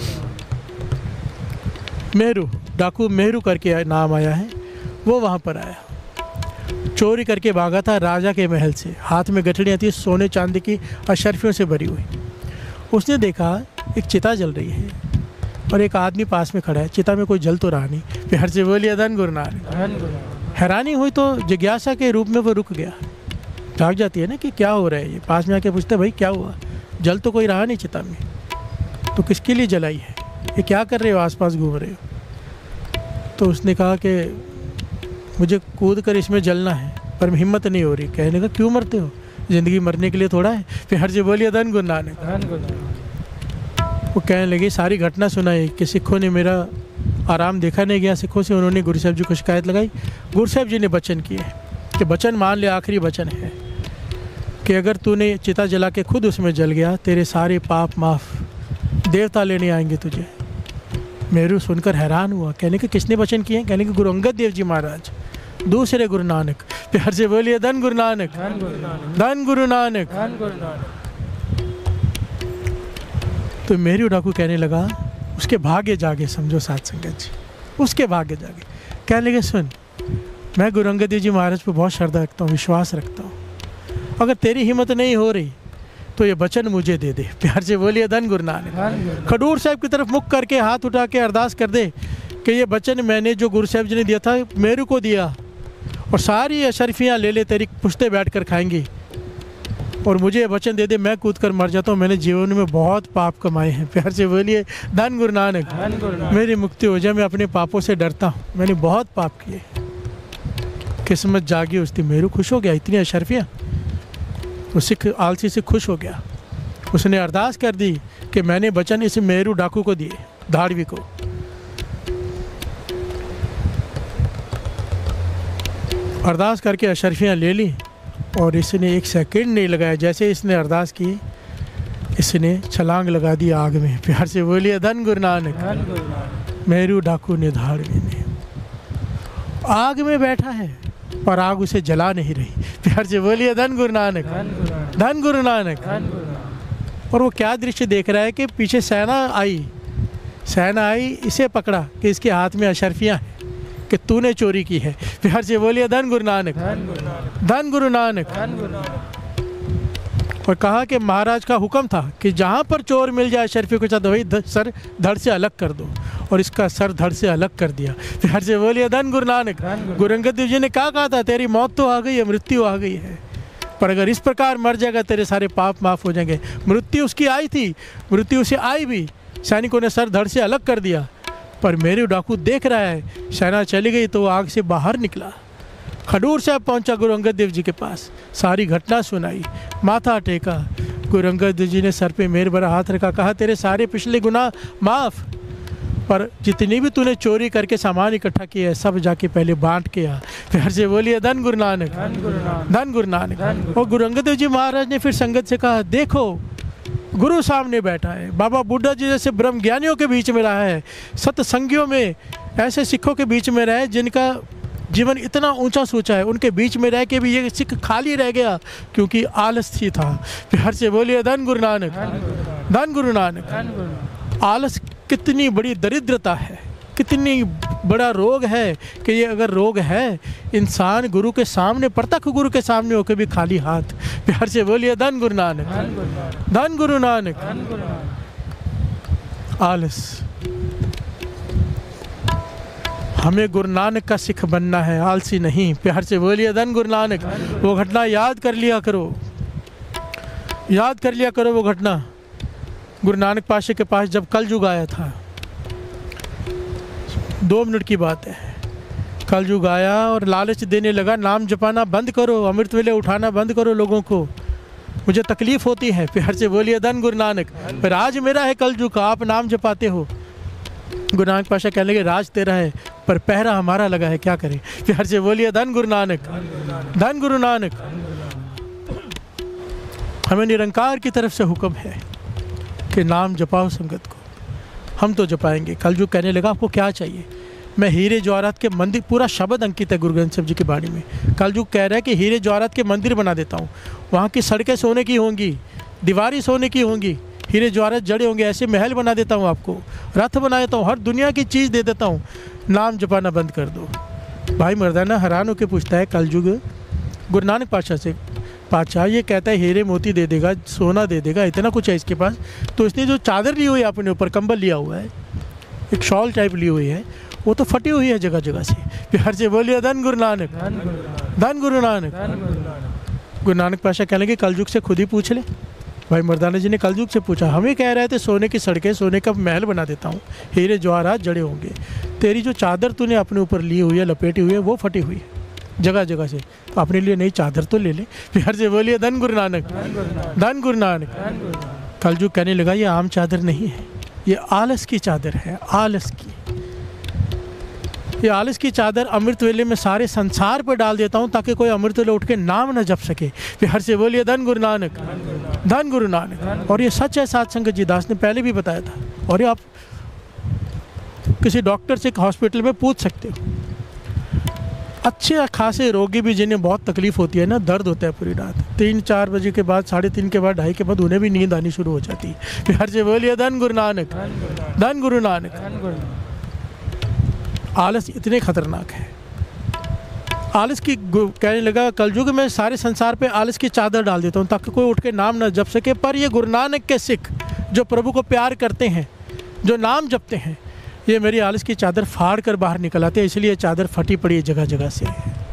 मेरू, डाकू मेरू करके नाम आया है। वो वहाँ पर आया, चोरी करके भागा था राजा के महल से। हाथ में गठड़ियाँ थी सोने चांदी की अशर्फियों से भरी हुई। उसने देखा एक चिता जल रही है और एक आदमी पास में खड़ा है। चिता में कोई जल तो रहा नहीं। प्यार से बोलिए धन गुरु नानक। धन गुरु नानक। हैरानी हुई तो जिज्ञासा के रूप में वो रुक गया। जाग जाती है ना कि क्या हो रहा है। ये पास में आके पूछते भाई क्या हुआ? जल तो कोई रहा नहीं चिता में, तो किसके लिए जलाई है? ये क्या कर रहे हो, आसपास घूम रहे हो? तो उसने कहा कि मुझे कूद कर इसमें जलना है पर हिम्मत नहीं हो रही। कहने का क्यों मरते हो? ज़िंदगी मरने के लिए थोड़ा है। फिर हर से बोलिए धन गुरु नानक। धन गुरु नानक। वो कहने लगी सारी घटना सुनाई कि सिखों ने मेरा आराम देखा नहीं गया सिखों से। उन्होंने गुरु साहब जी को शिकायत लगाई। गुरु साहब जी ने वचन किए कि वचन मान ले, आखिरी वचन है कि अगर तूने चिता जला के खुद उसमें जल गया तेरे सारे पाप माफ़, देवता लेने आएंगे तुझे। मेरू सुनकर हैरान हुआ। कहने के किसने वचन किए? कहने के गुरु अंगद देव जी महाराज, दूसरे गुरु नानक। प्यार से बोलिए धन गुरु नानक। धन गुरु नानक। धन गुरु नानक। धन गुरु नानक। तो मेरू डाकू कहने लगा उसके भाग्य जागे, समझो साथ संगत जी, उसके भाग्य जागे। कहने लगे सुन, मैं गुरु अंगद देव जी महाराज पर बहुत श्रद्धा रखता हूँ, विश्वास रखता हूँ। अगर तेरी हिम्मत नहीं हो रही तो ये वचन मुझे दे दे। प्यार से बोलिए धन गुरु नानक। धन गुरु नानक। खडूर साहब की तरफ मुख करके हाथ उठा के अरदास कर दे कि ये वचन मैंने जो गुरु साहब जी ने दिया था मेरू को दिया, और सारी अशरफियाँ ले ले तेरी पुश्ते बैठ कर खाएंगी, और मुझे ये वचन दे दे मैं कूद कर मर जाता हूँ। मैंने जीवन में बहुत पाप कमाए हैं। प्यार से बोलिए धन गुरु नानक। धन गुरु नानक। मेरी मुक्ति हो जाए, मैं अपने पापों से डरता हूँ, मैंने बहुत पाप किए। किस्मत जागी उसकी। मेरू खुश हो गया, इतनी अशरफियाँ। वो सिख आलसी से खुश हो गया। उसने अरदास कर दी कि मैंने वचन इस मेरू डाकू को दिए, धाड़वी को। अरदास करके अशरफियाँ ले ली और इसने एक सेकंड नहीं लगाया। जैसे इसने अरदास की इसने छलांग लगा दी आग में। प्यार से बोलिए धन गुरु नानक। धन गुरु नानक। मेरू डाकू ने, धाड़वी ने, आग में बैठा है पर आग उसे जला नहीं रही। प्यार से बोलिए धन गुरु नानक। धन गुरु नानक। धन गुरु नानक। धन गुरु नानक। और वो क्या दृश्य देख रहा है कि पीछे सेना आई, सेना आई, इसे पकड़ा कि इसके हाथ में अशरफियाँ हैं कि तूने चोरी की है। प्यार से बोलिए धन गुरु नानक। धन गुरु नानक। धन गुरु नानक। धन गुरु नानक। और कहा कि महाराज का हुक्म था कि जहाँ पर चोर मिल जाए अशरफियों के साथ वही ध- सर धड़ से अलग कर दो, और इसका सर धड़ से अलग कर दिया। प्यार से बोलिए धन गुरु नानक। धन गुरु गुरु अंगद देव जी ने क्या कहा था? तेरी मौत तो आ गई है, मृत्यु आ गई है, पर अगर इस प्रकार मर जाएगा तेरे सारे पाप माफ हो जाएंगे। मृत्यु उसकी आई थी, मृत्यु से आई भी, सैनिकों ने सर धड़ से अलग कर दिया, पर मेरे डाकू देख रहा है सेना चली गई तो वो आग से बाहर निकला। खडूर साहब पहुंचा गुरु अंगद देव जी के पास, सारी घटना सुनाई, माथा टेका। गुरु अंगद देव जी ने सर पे मेर भरा हाथ रखा, कहा तेरे सारे पिछले गुनाह माफ़, पर जितनी भी तूने चोरी करके सामान इकट्ठा किया है सब जाके पहले बांट के आ। फिर से बोलिए धन गुरु नानक। धन गुरु नानक। धन गुरु नानक। धन गुरु। और गुरु अंगद देव जी महाराज ने फिर संगत से कहा, देखो गुरु सामने बैठा है, बाबा बुड्ढा जी जैसे ब्रह्म ज्ञानियों के बीच में रहा है, सत्संगियों में, ऐसे सिखों के बीच में रहे जिनका जीवन इतना ऊंचा सोचा है, उनके बीच में रह के भी ये सिख खाली रह गया क्योंकि आलस ही था। प्यार से बोलिए धन गुरु नानक। धन गुरु नानक। धन गुरु नानक। आलस कितनी बड़ी दरिद्रता है, कितनी बड़ा रोग है कि ये अगर रोग है, इंसान गुरु के सामने, प्रत्यक्ष गुरु के सामने होकर भी खाली हाथ। प्यार से बोलिए धन गुरु नानक। धन गुरु नानक। धन गुरु नानक। धन गुरु नानक। आलस, हमें गुरु नानक का सिख बनना है, आलसी नहीं। प्यार से बोलिए धन गुरु नानक। वो घटना याद कर लिया करो, याद कर लिया करो वो घटना। गुरु नानक पाशे के पास जब कलयुग आया था, दो मिनट की बात है, कलयुग आया और लालच देने लगा, नाम जपाना बंद करो, अमृत वेले उठाना बंद करो लोगों को, मुझे तकलीफ होती है। प्यार से बोलिए धन गुरु नानक। पर राज मेरा है कलयुग का, आप नाम जपाते हो। गुरु नानक पाशा कहने लगे राज तेरा है पर पहरा हमारा लगा है, क्या करें। प्यार से बोलिए धन गुरु नानक, धन गुरु नानक। हमें निरंकार की तरफ से हुक्म है कि नाम जपाओ संगत को, हम तो जपाएंगे। कलयुग कहने लगा आपको क्या चाहिए। मैं हीरे जवाहरात के मंदिर, पूरा शब्द अंकित है गुरु ग्रंथ साहिब जी की बाणी में। कलयुग कह रहा है कि हीरे जवाहरात के मंदिर बना देता हूँ, वहाँ की सड़कें सोने की होंगी, दीवारें सोने की होंगी, हीरे जवाहरात जड़े होंगे, ऐसे महल बना देता हूँ आपको, रथ बना देता हूँ, हर दुनिया की चीज़ दे देता हूँ, नाम जपाना बंद कर दो। भाई मर्दाना हैरान होकर पूछता है कलयुग गुरु नानक पातशाह से, पातशाह ये कहता है हीरे मोती दे देगा, सोना दे देगा, इतना कुछ है इसके पास, तो इसने जो चादर ली हुई है अपने ऊपर, कंबल लिया हुआ है, एक शॉल टाइप ली हुई है, वो तो फटी हुई है जगह जगह से। प्यार से बोलिए धन गुरु नानक, धन गुरु नानक। गुरु नानक पातशाह कहने लगे कलयुग से खुद ही पूछ ले। भाई मर्दाना जी ने कलयुग से पूछा, हमें कह रहे थे सोने की सड़कें, सोने का महल बना देता हूँ, हीरे जवाहरात जड़े होंगे, तेरी जो चादर तूने अपने ऊपर ली हुई है, लपेटी हुई है, वो फटी हुई है जगह जगह से, तो अपने लिए नई चादर तो ले ले। प्यार से बोलिए धन गुरु नानक, धन गुरु नानक। कलयुग कहने लगा ये आम चादर नहीं है, ये आलस की चादर है, आलस की। ये आलस की चादर अमृत वेले में सारे संसार पर डाल देता हूँ ताकि कोई अमृत वेले उठ के नाम न जप सके। प्यार से बोलिए धन गुरु नानक, धन गुरु नानक। और ये सच है, साध संगत जी, दास ने पहले भी बताया था, और ये आप किसी डॉक्टर से हॉस्पिटल में पूछ सकते हो। अच्छे खासे रोगी भी जिन्हें बहुत तकलीफ होती है ना, दर्द होता है पूरी रात, तीन चार बजे के बाद, साढ़े तीन के बाद, ढाई के बाद उन्हें भी नींद आनी शुरू हो जाती है। प्यार से बोलिए धन गुरु नानक, धन गुरु नानक। आलस इतने खतरनाक है। आलस की कहने लगा कलयुग में सारे संसार पे आलस की चादर डाल देता हूँ ताकि कोई उठ के नाम न जप सके। पर ये गुरु नानक के सिख जो प्रभु को प्यार करते हैं, जो नाम जपते हैं, ये मेरी आलस की चादर फाड़ कर बाहर निकल आते हैं, इसलिए चादर फटी पड़ी है जगह जगह से।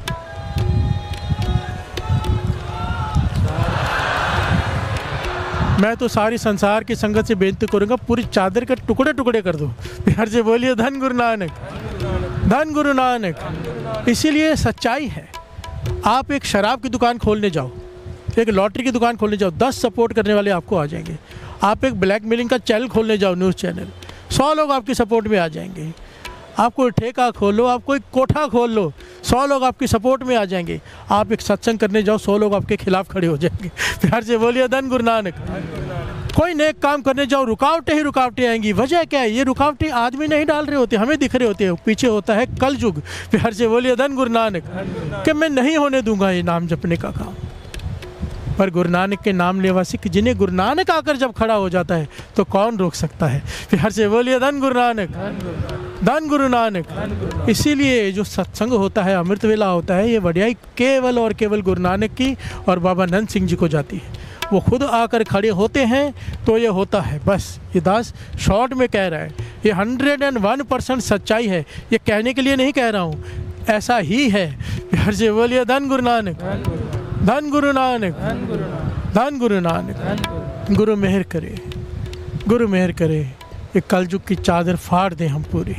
मैं तो सारी संसार की संगत से बेनती करूंगा पूरी चादर के टुकड़े टुकड़े कर दो। प्यार से बोलिए धन गुरु नानक, धन गुरु नानक। इसीलिए सच्चाई है, आप एक शराब की दुकान खोलने जाओ, एक लॉटरी की दुकान खोलने जाओ, दस सपोर्ट करने वाले आपको आ जाएंगे। आप एक ब्लैकमेलिंग का चैनल खोलने जाओ, न्यूज़ चैनल, सौ लोग आपकी सपोर्ट में आ जाएंगे। आप कोई ठेका खोलो, आप कोई कोठा खोल लो, सौ लोग आपकी सपोर्ट में आ जाएंगे। आप एक सत्संग करने जाओ, सौ लोग आपके खिलाफ खड़े हो जाएंगे। प्यार से बोलिए धन गुरु नानक। कोई नेक काम करने जाओ, रुकावटें ही रुकावटें आएंगी। वजह क्या है? ये रुकावटें आदमी नहीं डाल रहे होते, हमें दिख रहे होते हैं, पीछे होता है कलयुग। प्यार से बोलिए धन गुरु नानक कि मैं नहीं होने दूंगा ये नाम जपने का काम। पर गुरु नानक के नाम लेवा सिख जिन्हें गुरु नानक आकर जब खड़ा हो जाता है तो कौन रोक सकता है? प्यार से बोलिए धन गुरु नानक, धन गुरु नानक। इसीलिए जो सत्संग होता है, अमृत वेला होता है, ये बढ़ियाई केवल और केवल गुरु नानक की और बाबा नंद सिंह जी को जाती है। वो खुद आकर खड़े होते हैं तो ये होता है। बस ये दास शॉर्ट में कह रहा है, ये हंड्रेड एंड वन परसेंट सच्चाई है, ये कहने के लिए नहीं कह रहा हूँ, ऐसा ही है। प्यार से बोलिए धन गुरु नानक, धन गुरु नानक, धन गुरु नानक। गुरु मेहर करे, गुरु मेहर करे, एक कलयुग की चादर फाड़ दें हम पूरे,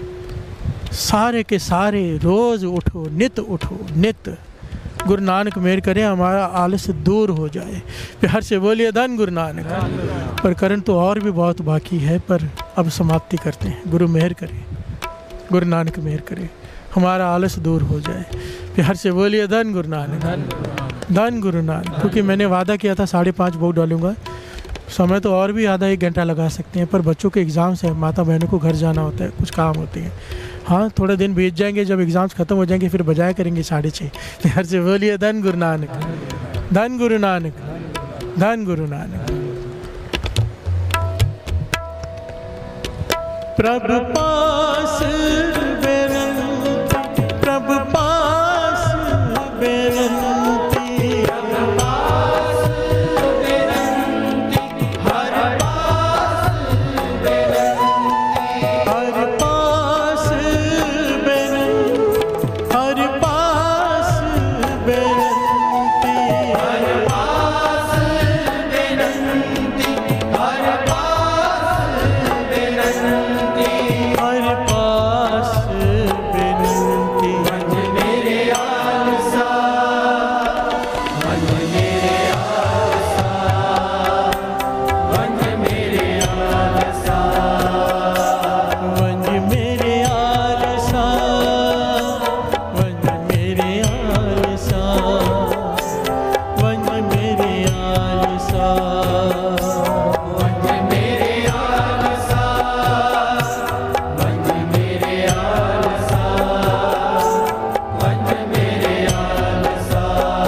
सारे के सारे रोज़ उठो, नित उठो, नित। गुरु नानक मेहर करे, हमारा आलस दूर हो जाए। प्यार से बोलिए धन गुरु नानक। पर करण तो और भी बहुत बाकी है, पर अब समाप्ति करते हैं। गुरु मेहर करे, गुरु नानक मेहर करे, हमारा आलस दूर हो जाए। प्यार से बोलिए धन गुरु नानक, धन गुरु नानक। क्योंकि मैंने वादा किया था साढ़े पाँच भोग डालूंगा, समय तो और भी आधा एक घंटा लगा सकते हैं, पर बच्चों के एग्ज़ाम्स हैं, माता बहनों को घर जाना होता है, कुछ काम होते हैं। हाँ, थोड़े दिन बीत जाएंगे, जब एग्ज़ाम्स ख़त्म हो जाएंगे फिर बजाया करेंगे साढ़े छः। प्यार से बोलिए धन गुरु नानक, धन गुरु नानक, धन गुरु नानक। प्रभु पास बेनती, प्रभु पास बेनती, हर पास आलसा वंज मेरे आलसा वंज मेरे आलसा वंज मेरे आलसा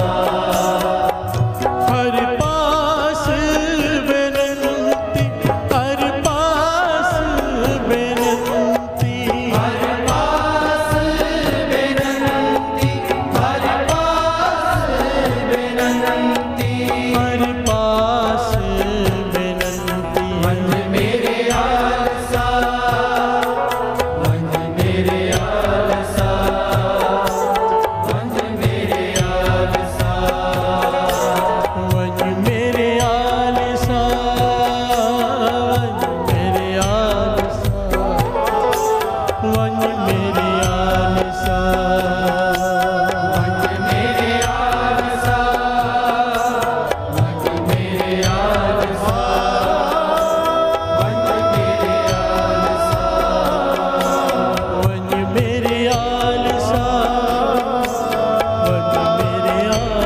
हर पास बेनंती हर पास बेनंती हर पास बेनंती हर पास बेनंती हर पास बेनंती वंज मेरे आलसा वंज मेरे आलसा वंज मेरे आलसा वंज मेरे आलसा वंज मेरे आलसा वंज मेरे आलसा वंज मेरे आलसा वंज मेरे आलसा वंज मेरे आलसा वंज मेरे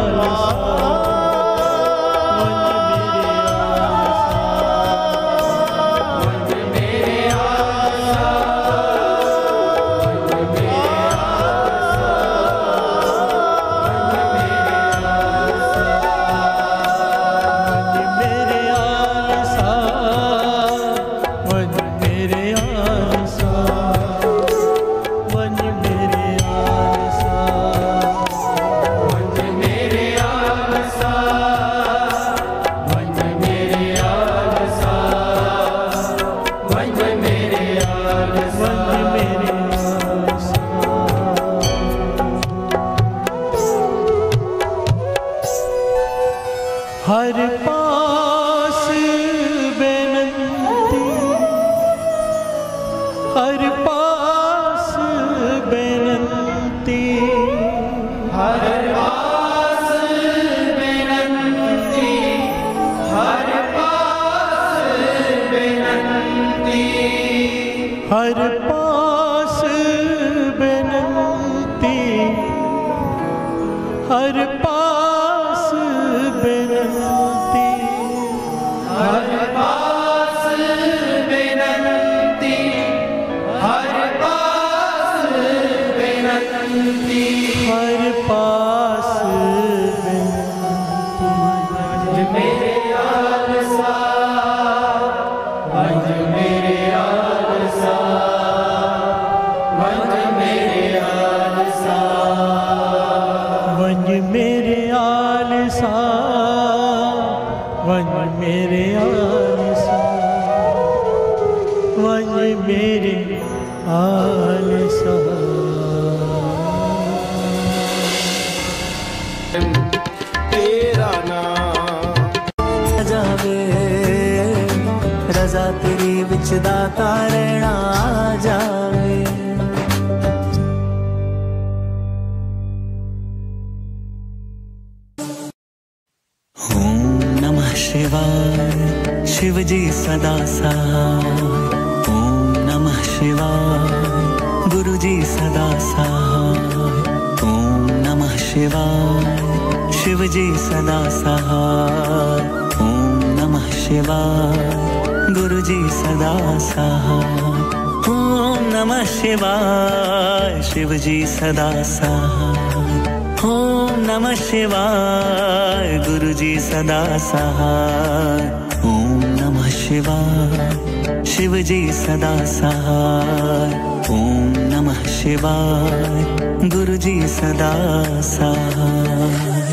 हर पास बेनंती हर पास बेनंती हर पास बेनंती हर पास बेनंती हर पास बेनंती हर पास बेनंती हर पास बेनंती हर पास बेनंती हर पास वंज मेरे आलसा वंज मेरे आलसा वंज मेरे आलसा वंज मेरे आलसा वंज मेरे आलसा वंज मेरे आलसा तेरा नाम जावे रजा तेरी विच दाता रहना जावे ओम नमः शिवाय शिव जी सदा सहाय ओम नमः शिवाय गुरु जी सदा सहाय ओम नमः शिवाय शिव जी सदा सहाय ओम नमः शिवाय गुरु जी सदा सहाय ओम नमः शिवाय शिव जी सदा सहाय ओम नमः शिवाय गुरु जी सदा सहाय ओम नमः शिवाय शिव जी सदा सहाय ओम नमः शिवाय गुरु जी सदा सहाय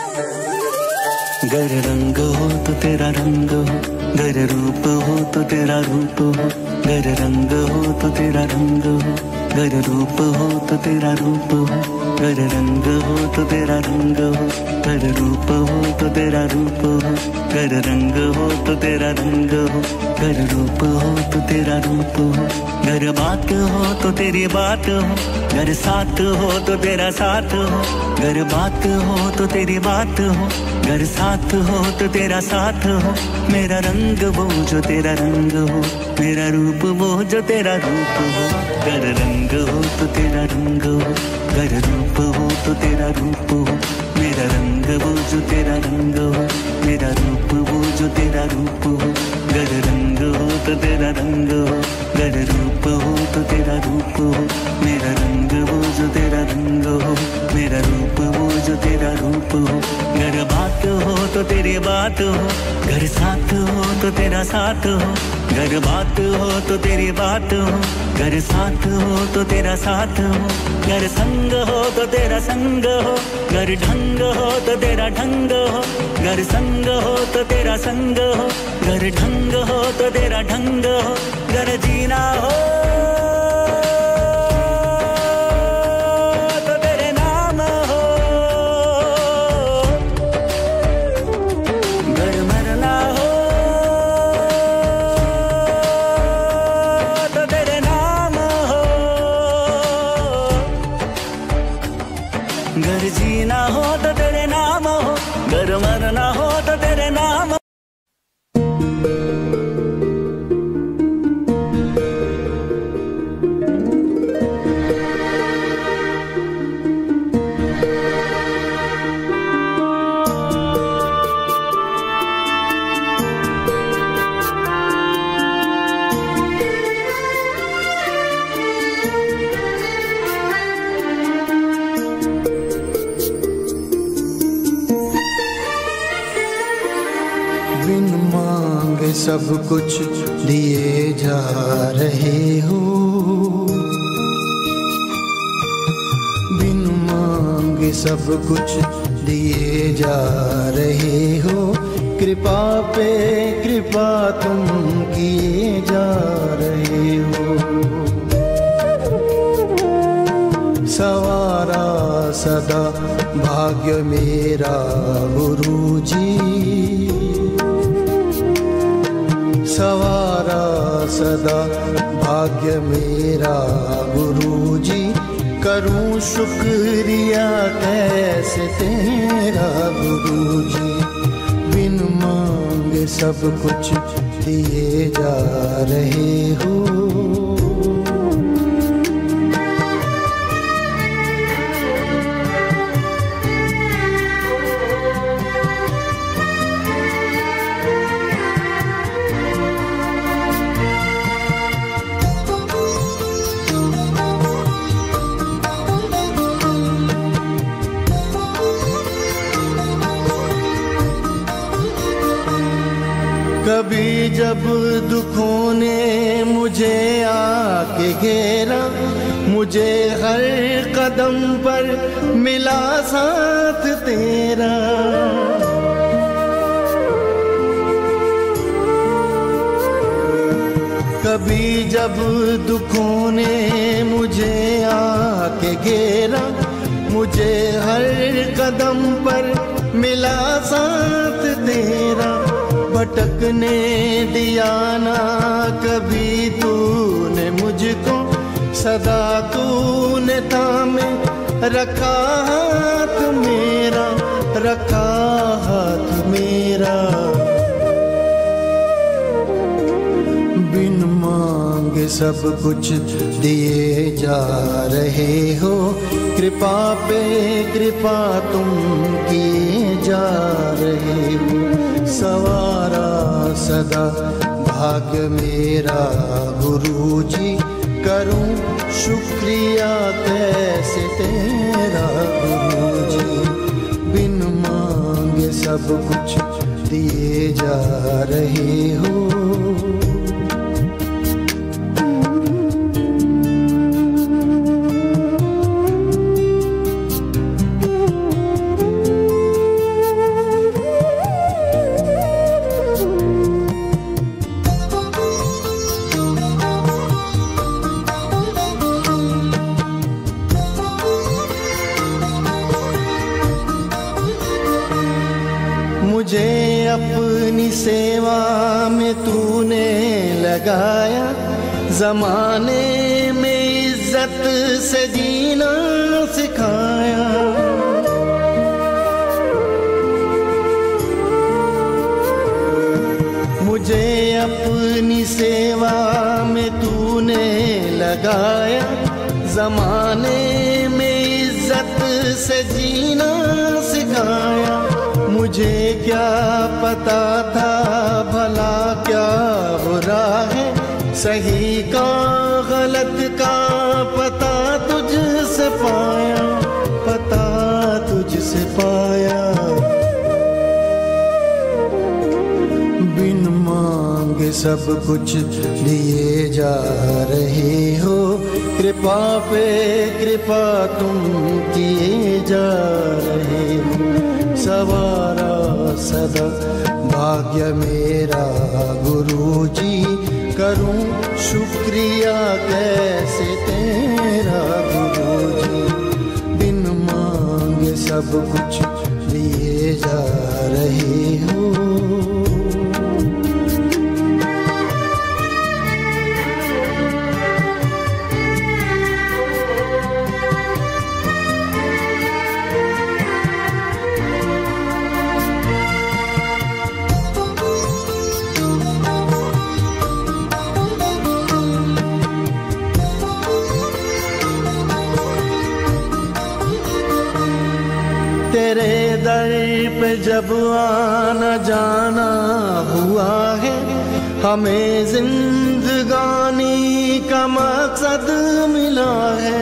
गर रंग हो तो तेरा रंग हो गर रूप हो तो तेरा रूप हो गर रंग हो तो तेरा रंग हो गर रूप हो तो तेरा रूप हो गर रंग हो तो तेरा रंग हो गर रूप हो तो तेरा रूप हो गर रंग हो तो तेरा रंग हो गर रूप हो तो तेरा रूप हो गर बात हो तो तेरी बात हो गर साथ हो तो तेरा साथ हो गर बात हो तो तेरी बात हो गर साथ हो तो तेरा साथ हो मेरा रंग वो जो तेरा रंग हो मेरा रूप वो जो तेरा रूप हो गर रंग हो तो तेरा रंग हो गर रूप हो तो तेरा रूप हो मेरा रंग वो जो तेरा रंग हो मेरा रूप वो तो तेरा रूप हो, गर रंग हो तो तेरा रंग हो, गर रूप हो तो तेरा रूप हो, मेरा रंग हो जो तेरा रंग हो, मेरा रूप हो जो तेरा रूप हो, गर बात हो तो तेरी बात हो, घर साथ हो तो तेरा साथ हो, घर बात हो तो तेरी बात हो, घर साथ हो तो तेरा साथ हो, घर संग हो तो तेरा संग हो, घर ढंग हो तो तेरा ढंग हो, घर संग हो तो तेरा संग हो, घर ढंग हो तो तेरा ढंग हो, घर जीना हो तो तेरे नाम हो, घर मरना हो तो तेरे नाम हो, घर जीना हो तो तेरे नाम हो, घर मरना हो तो तेरे नाम हो। बिन मांगे सब कुछ दिए जा रहे हो, बिन मांगे सब कुछ दिए जा रहे हो, कृपा पे कृपा तुम किए जा रहे हो, सवारा सदा भाग्य मेरा गुरुजी, सवारा सदा भाग्य मेरा गुरुजी, करूं शुक्रिया कैसे तेरा गुरुजी, बिन मांगे सब कुछ दिए जा रहे हो। कभी जब दुखों ने मुझे आके घेरा, मुझे हर कदम पर मिला साथ तेरा, कभी जब दुखों ने मुझे आके घेरा, मुझे हर कदम पर मिला साथ तेरा, भटकने दिया ना कभी तूने मुझको, सदा तूने थामे रखा हाथ मेरा, रखा हाथ मेरा, बिन मांगे सब कुछ दिए जा रहे हो, कृपा पे कृपा तुम किए जा रहे हो, सवारा सदा भाग्य मेरा गुरुजी, करूं शुक्रिया कैसे तेरा गुरुजी, बिन मांगे सब कुछ दिए जा रहे हो। मुझे अपनी सेवा में तूने लगाया, जमाने में इज्जत से जीना सिखाया, मुझे अपनी सेवा में तूने लगाया, जमाने में इज्जत से जीना सिखाया, मुझे क्या पता था सही का गलत का पता तुझसे पाया, पता तुझसे पाया। बिन मांगे सब कुछ दिए जा रहे हो, कृपा पे कृपा तुम किए जा रहे हो। सवारा सदा भाग्य मेरा गुरुजी, करूं शुक्रिया कैसे तेरा गुरुजी। बिन मांगे सब कुछ दिए जा रहे हो। तेरे दर पे जब आना जाना हुआ है, हमें जिंदगानी का मकसद मिला है।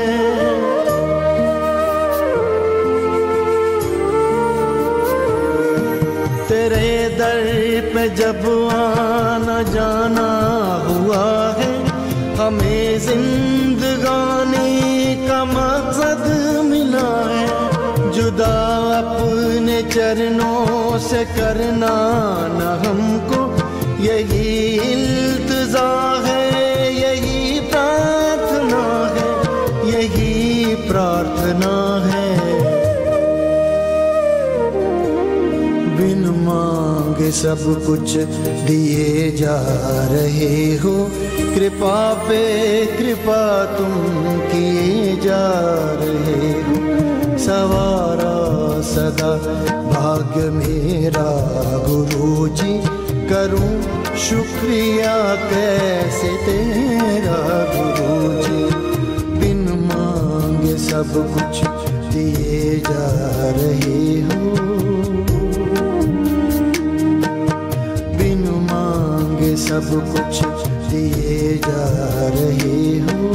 तेरे दर पे जब आना जाना हुआ है, हमें जिंदगानी का मकसद मिला है। जुदा अपने चरणों से करना न हमको, यही इल्तिजा है, यही प्रार्थना है, यही प्रार्थना है। बिन मांगे सब कुछ दिए जा रहे हो, कृपा पे कृपा तुम किए जा रहे हो। सवारा सदा भाग्य मेरा गुरुजी, करूं शुक्रिया कैसे तेरा गुरुजी। बिन मांगे सब कुछ दिए जा रहे हो, बिन मांगे सब कुछ दिए जा रहे हो।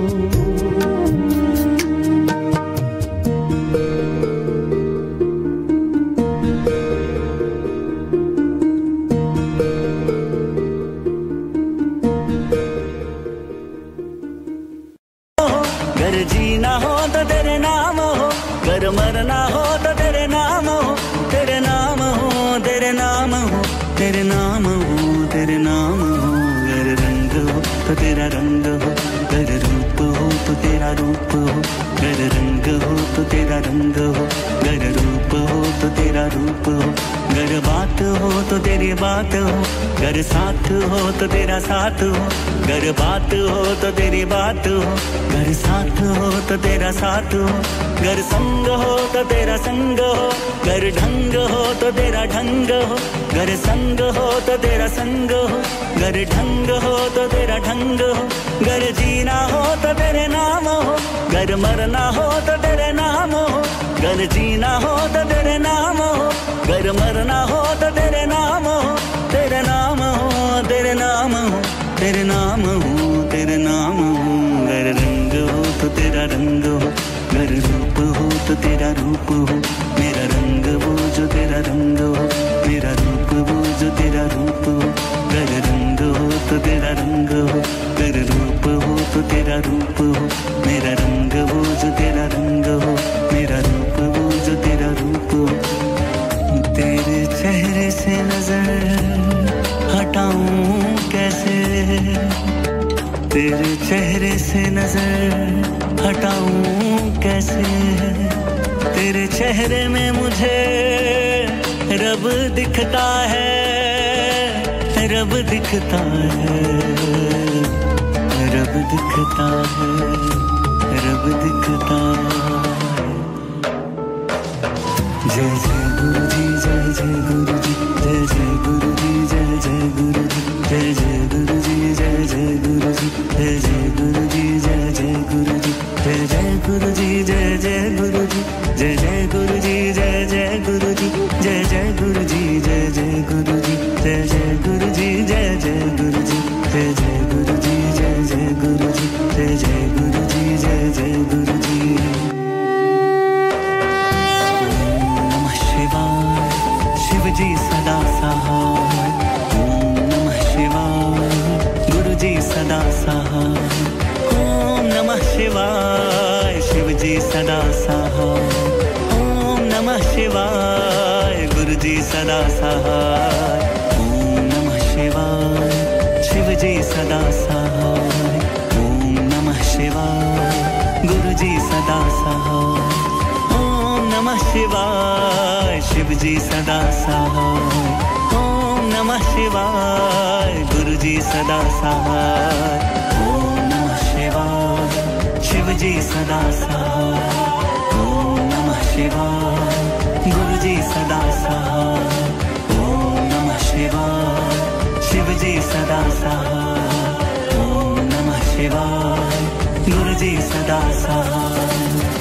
जीना हो तो तेरे नाम हो, गर मरना हो तो तेरे नाम हो, तेरे नाम हो, तेरे नाम हो, तेरे नाम हो, तेरे नाम हो। गर रंग हो तो तेरा रंग हो, गर रूप हो तो तेरा रूप हो, गर रंग हो तो तेरा रंग हो, गर रूप हो तो तेरा रूप हो, गर बात हो तो तेरी बात हो, गर साथ हो तो तेरा साथ हो, गर बात हो तो तेरी बात हो, गर साथ हो तो तेरा साथ हो, गर संग हो तो तेरा संग हो, गर ढंग हो तो तेरा ढंग हो, गर संग हो तो तेरा संग हो, गर ढंग हो तो तेरा ढंग हो, गर जीना हो तो तेरे नाम हो, गर मरना हो तो तेरे नाम हो, गर जीना हो तो तेरे नाम हो, गर मरना हो तो तेरे नाम हो, तेरे नाम हो, तेरे नाम हो, तेरे नाम हो, तेरे नाम हो। गर रंग हो तो तेरा रंग हो, गर रूप हो तो तेरा रूप हो, मेरा रंग वो जो तेरा रंग हो, मेरा रूप वो जो तेरा रूप हो। गर रंग हो तो तेरा रंग हो, गर रूप हो तो तेरा रूप हो, मेरा रंग वो जो तेरा रंग हो, मेरा रूप वो जो तेरा रूप हो। तेरे चेहरे से नजर हटाऊं कैसे, तेरे चेहरे से नजर हटाऊं कैसे, तेरे चेहरे में मुझे रब दिखता है, रब दिखता है, रब दिखता है, रब दिखता है। जय जय गुरु जी, जय जय गुरु जी, जय जय गुरु जी, जय जय गुरु जी, जय जय गुरु जी, जय जय गुरु जी, जय जय गुरु जी, जय जय गुरु जी, जय जय गुरु जी, जय जय गुरु जी, जय जय गुरु जी, जय जय गुरु जी, जय जय गुरु जी, जय जय गुरु जी, जय जय गुरु जी, जय जय गुरु जी, जय जय गुरु जी। सदा सहाय। ओम नमः शिवाय गुरु जी सदा सहाय। ओम नमः शिवाय शिव जी सदा सहाय। ओम नमः शिवाय गुरु जी सदा सहाय। ओम नमः शिवाय शिव जी सदा सहाय। ओम नमः शिवाय गुरु जी सदा सहाय। ओम नमः शिवाय शिव जी सदा सहाय। ओम नमः शिवाय गुरु जी सदा सहाय। ओम नमः शिवाय शिव जी सदा सहाय। ओम नमः शिवाय गुरु जी सदा सहाय।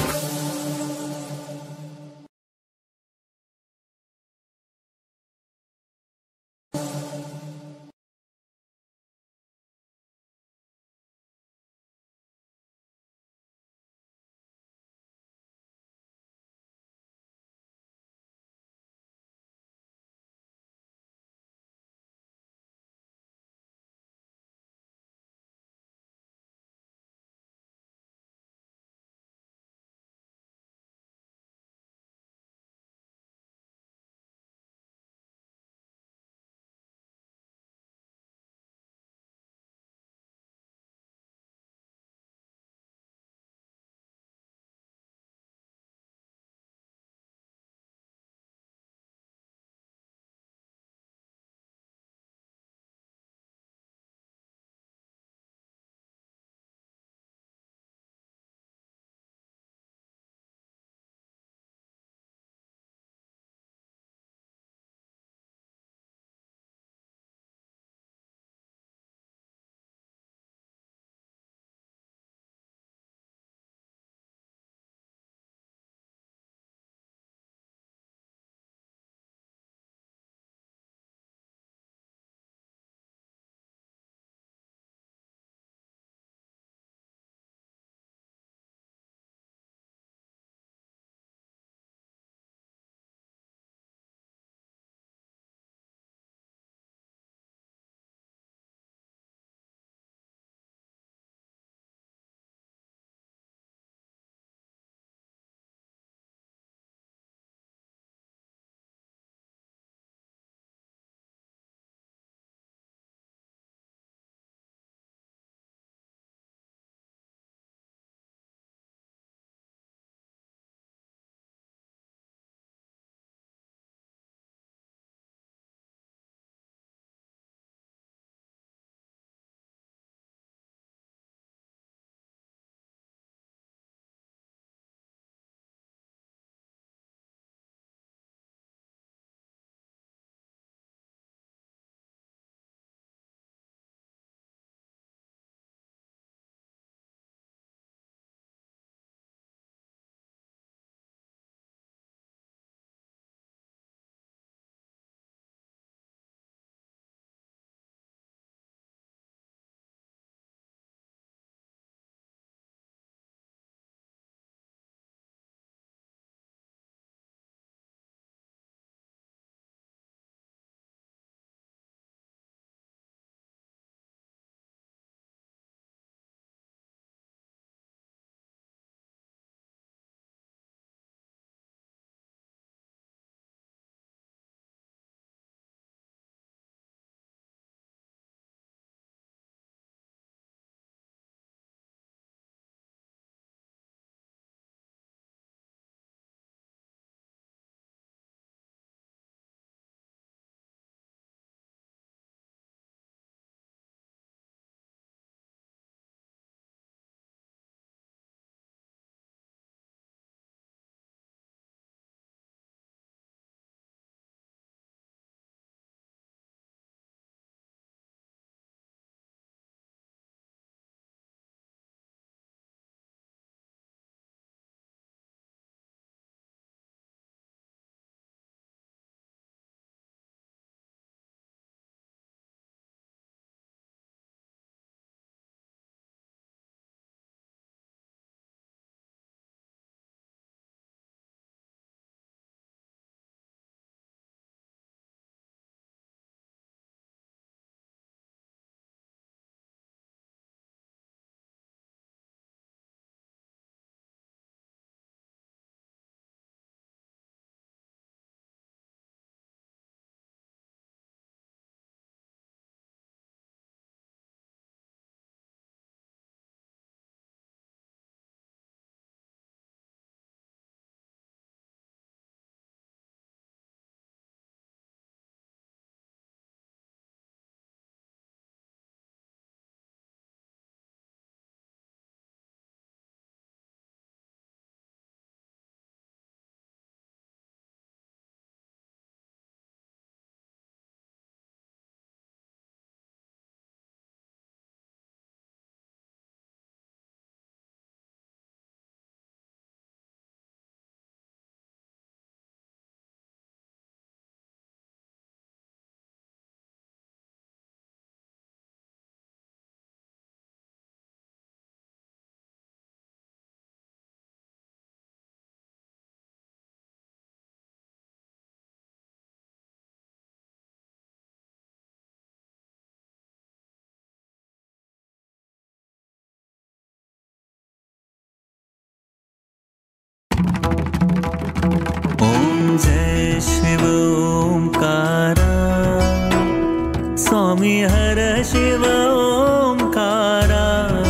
स्वामी हर शिव ओंकारा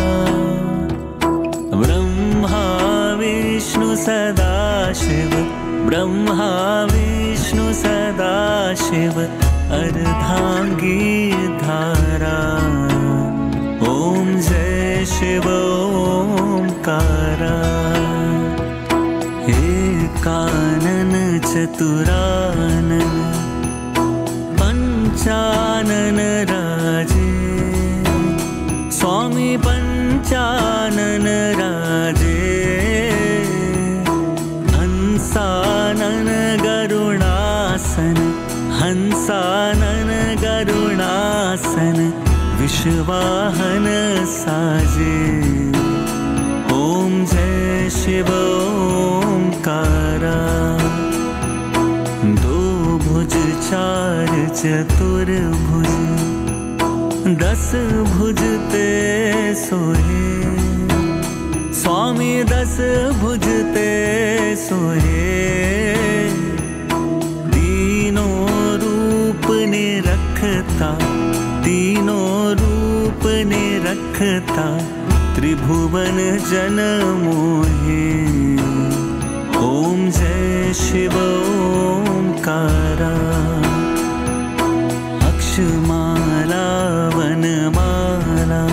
ब्रह्मा विष्णु सदा शिव ब्रह्मा विष्णु सदा शिव अर्धांगी धारा ओम जय शिव ओंकारा एकानन चतुरानन पंचानन राजे स्वामी पंचानन राजे हंसानन गरुणासन हंसानन गरुणासन विश्वाहन साजे ओम जय शिव ओंकारा दो भुज चार चतुर्भुज दस भुज ते सोहे स्वामी दस भुज ते सोहे तीनों रूप ने रखता तीनों रूप ने रखता त्रिभुवन जन मोहे ओम जय शिव ओंकारा अक्षमाला वनमाला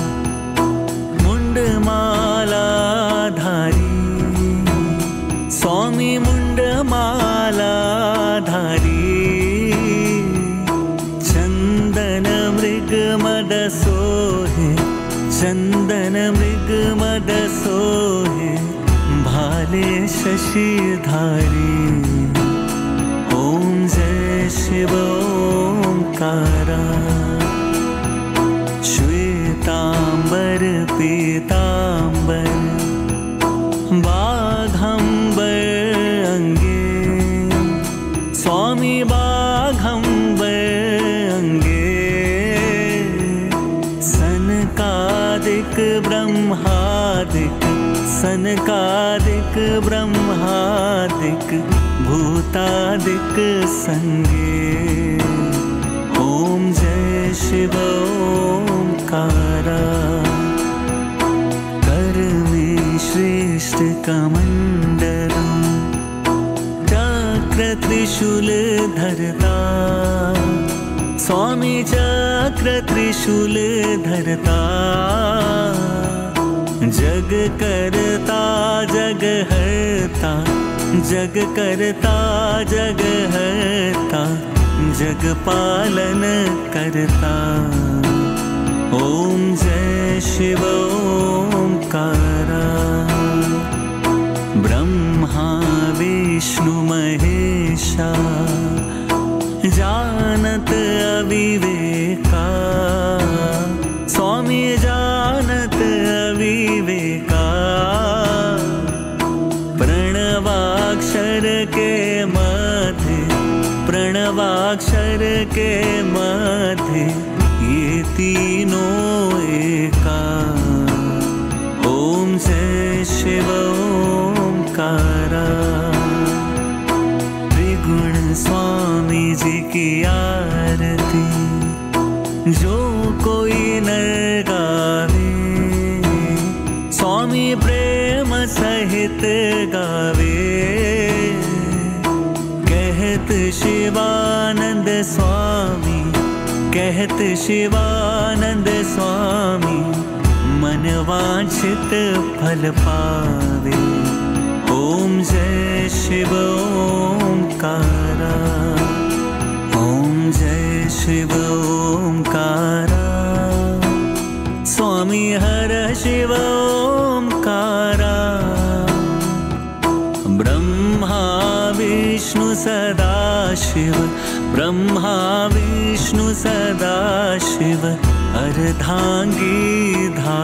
मुंडमाला धारी स्वामी मुंडमाला धारी चंदन मृग मद सोहे चंदन मृग मद सोहे भाले शशिधारी ओम जय शिव ओंकारा श्वेतांबर पीतांबर बाघंबर अंगे स्वामी बाघंबर अंगे सनकादिक ब्रह्मादिक सनकादिक ब्रह्मादिक भूतादिक संगे ओम जय शिव ओंकारा कर में श्रेष्ठ कमंडलम चक्र त्रिशूल धरता स्वामी चक्र त्रिशूल धरता जग करता जग हरता जग करता जग हरता जग पालन करता ओम जय शिव ओंकारा ब्रह्मा विष्णु महेशा जानत अविवेका स्वामी जानत अविवेका प्रणवाक्षर के मध्य प्रणवाक्षर के मध्य ये तीनों एका ओम जय शिव ओंकारा त्रिगुण स्वामी जी की आरती जो कोई नर गावे स्वामी प्रेम सहित गावे कहत शिवानंद स्वामी कहत शिवानंद स्वामी मन वांछित फल पावे ओम जय शिव ओंकारा ओम जय शिव ओंकारा स्वामी हर शिव ओंकारा ब्रह्मा विष्णु सदा शिव ब्रह्मा विष्णु सदा शिव अर्धांगी धारा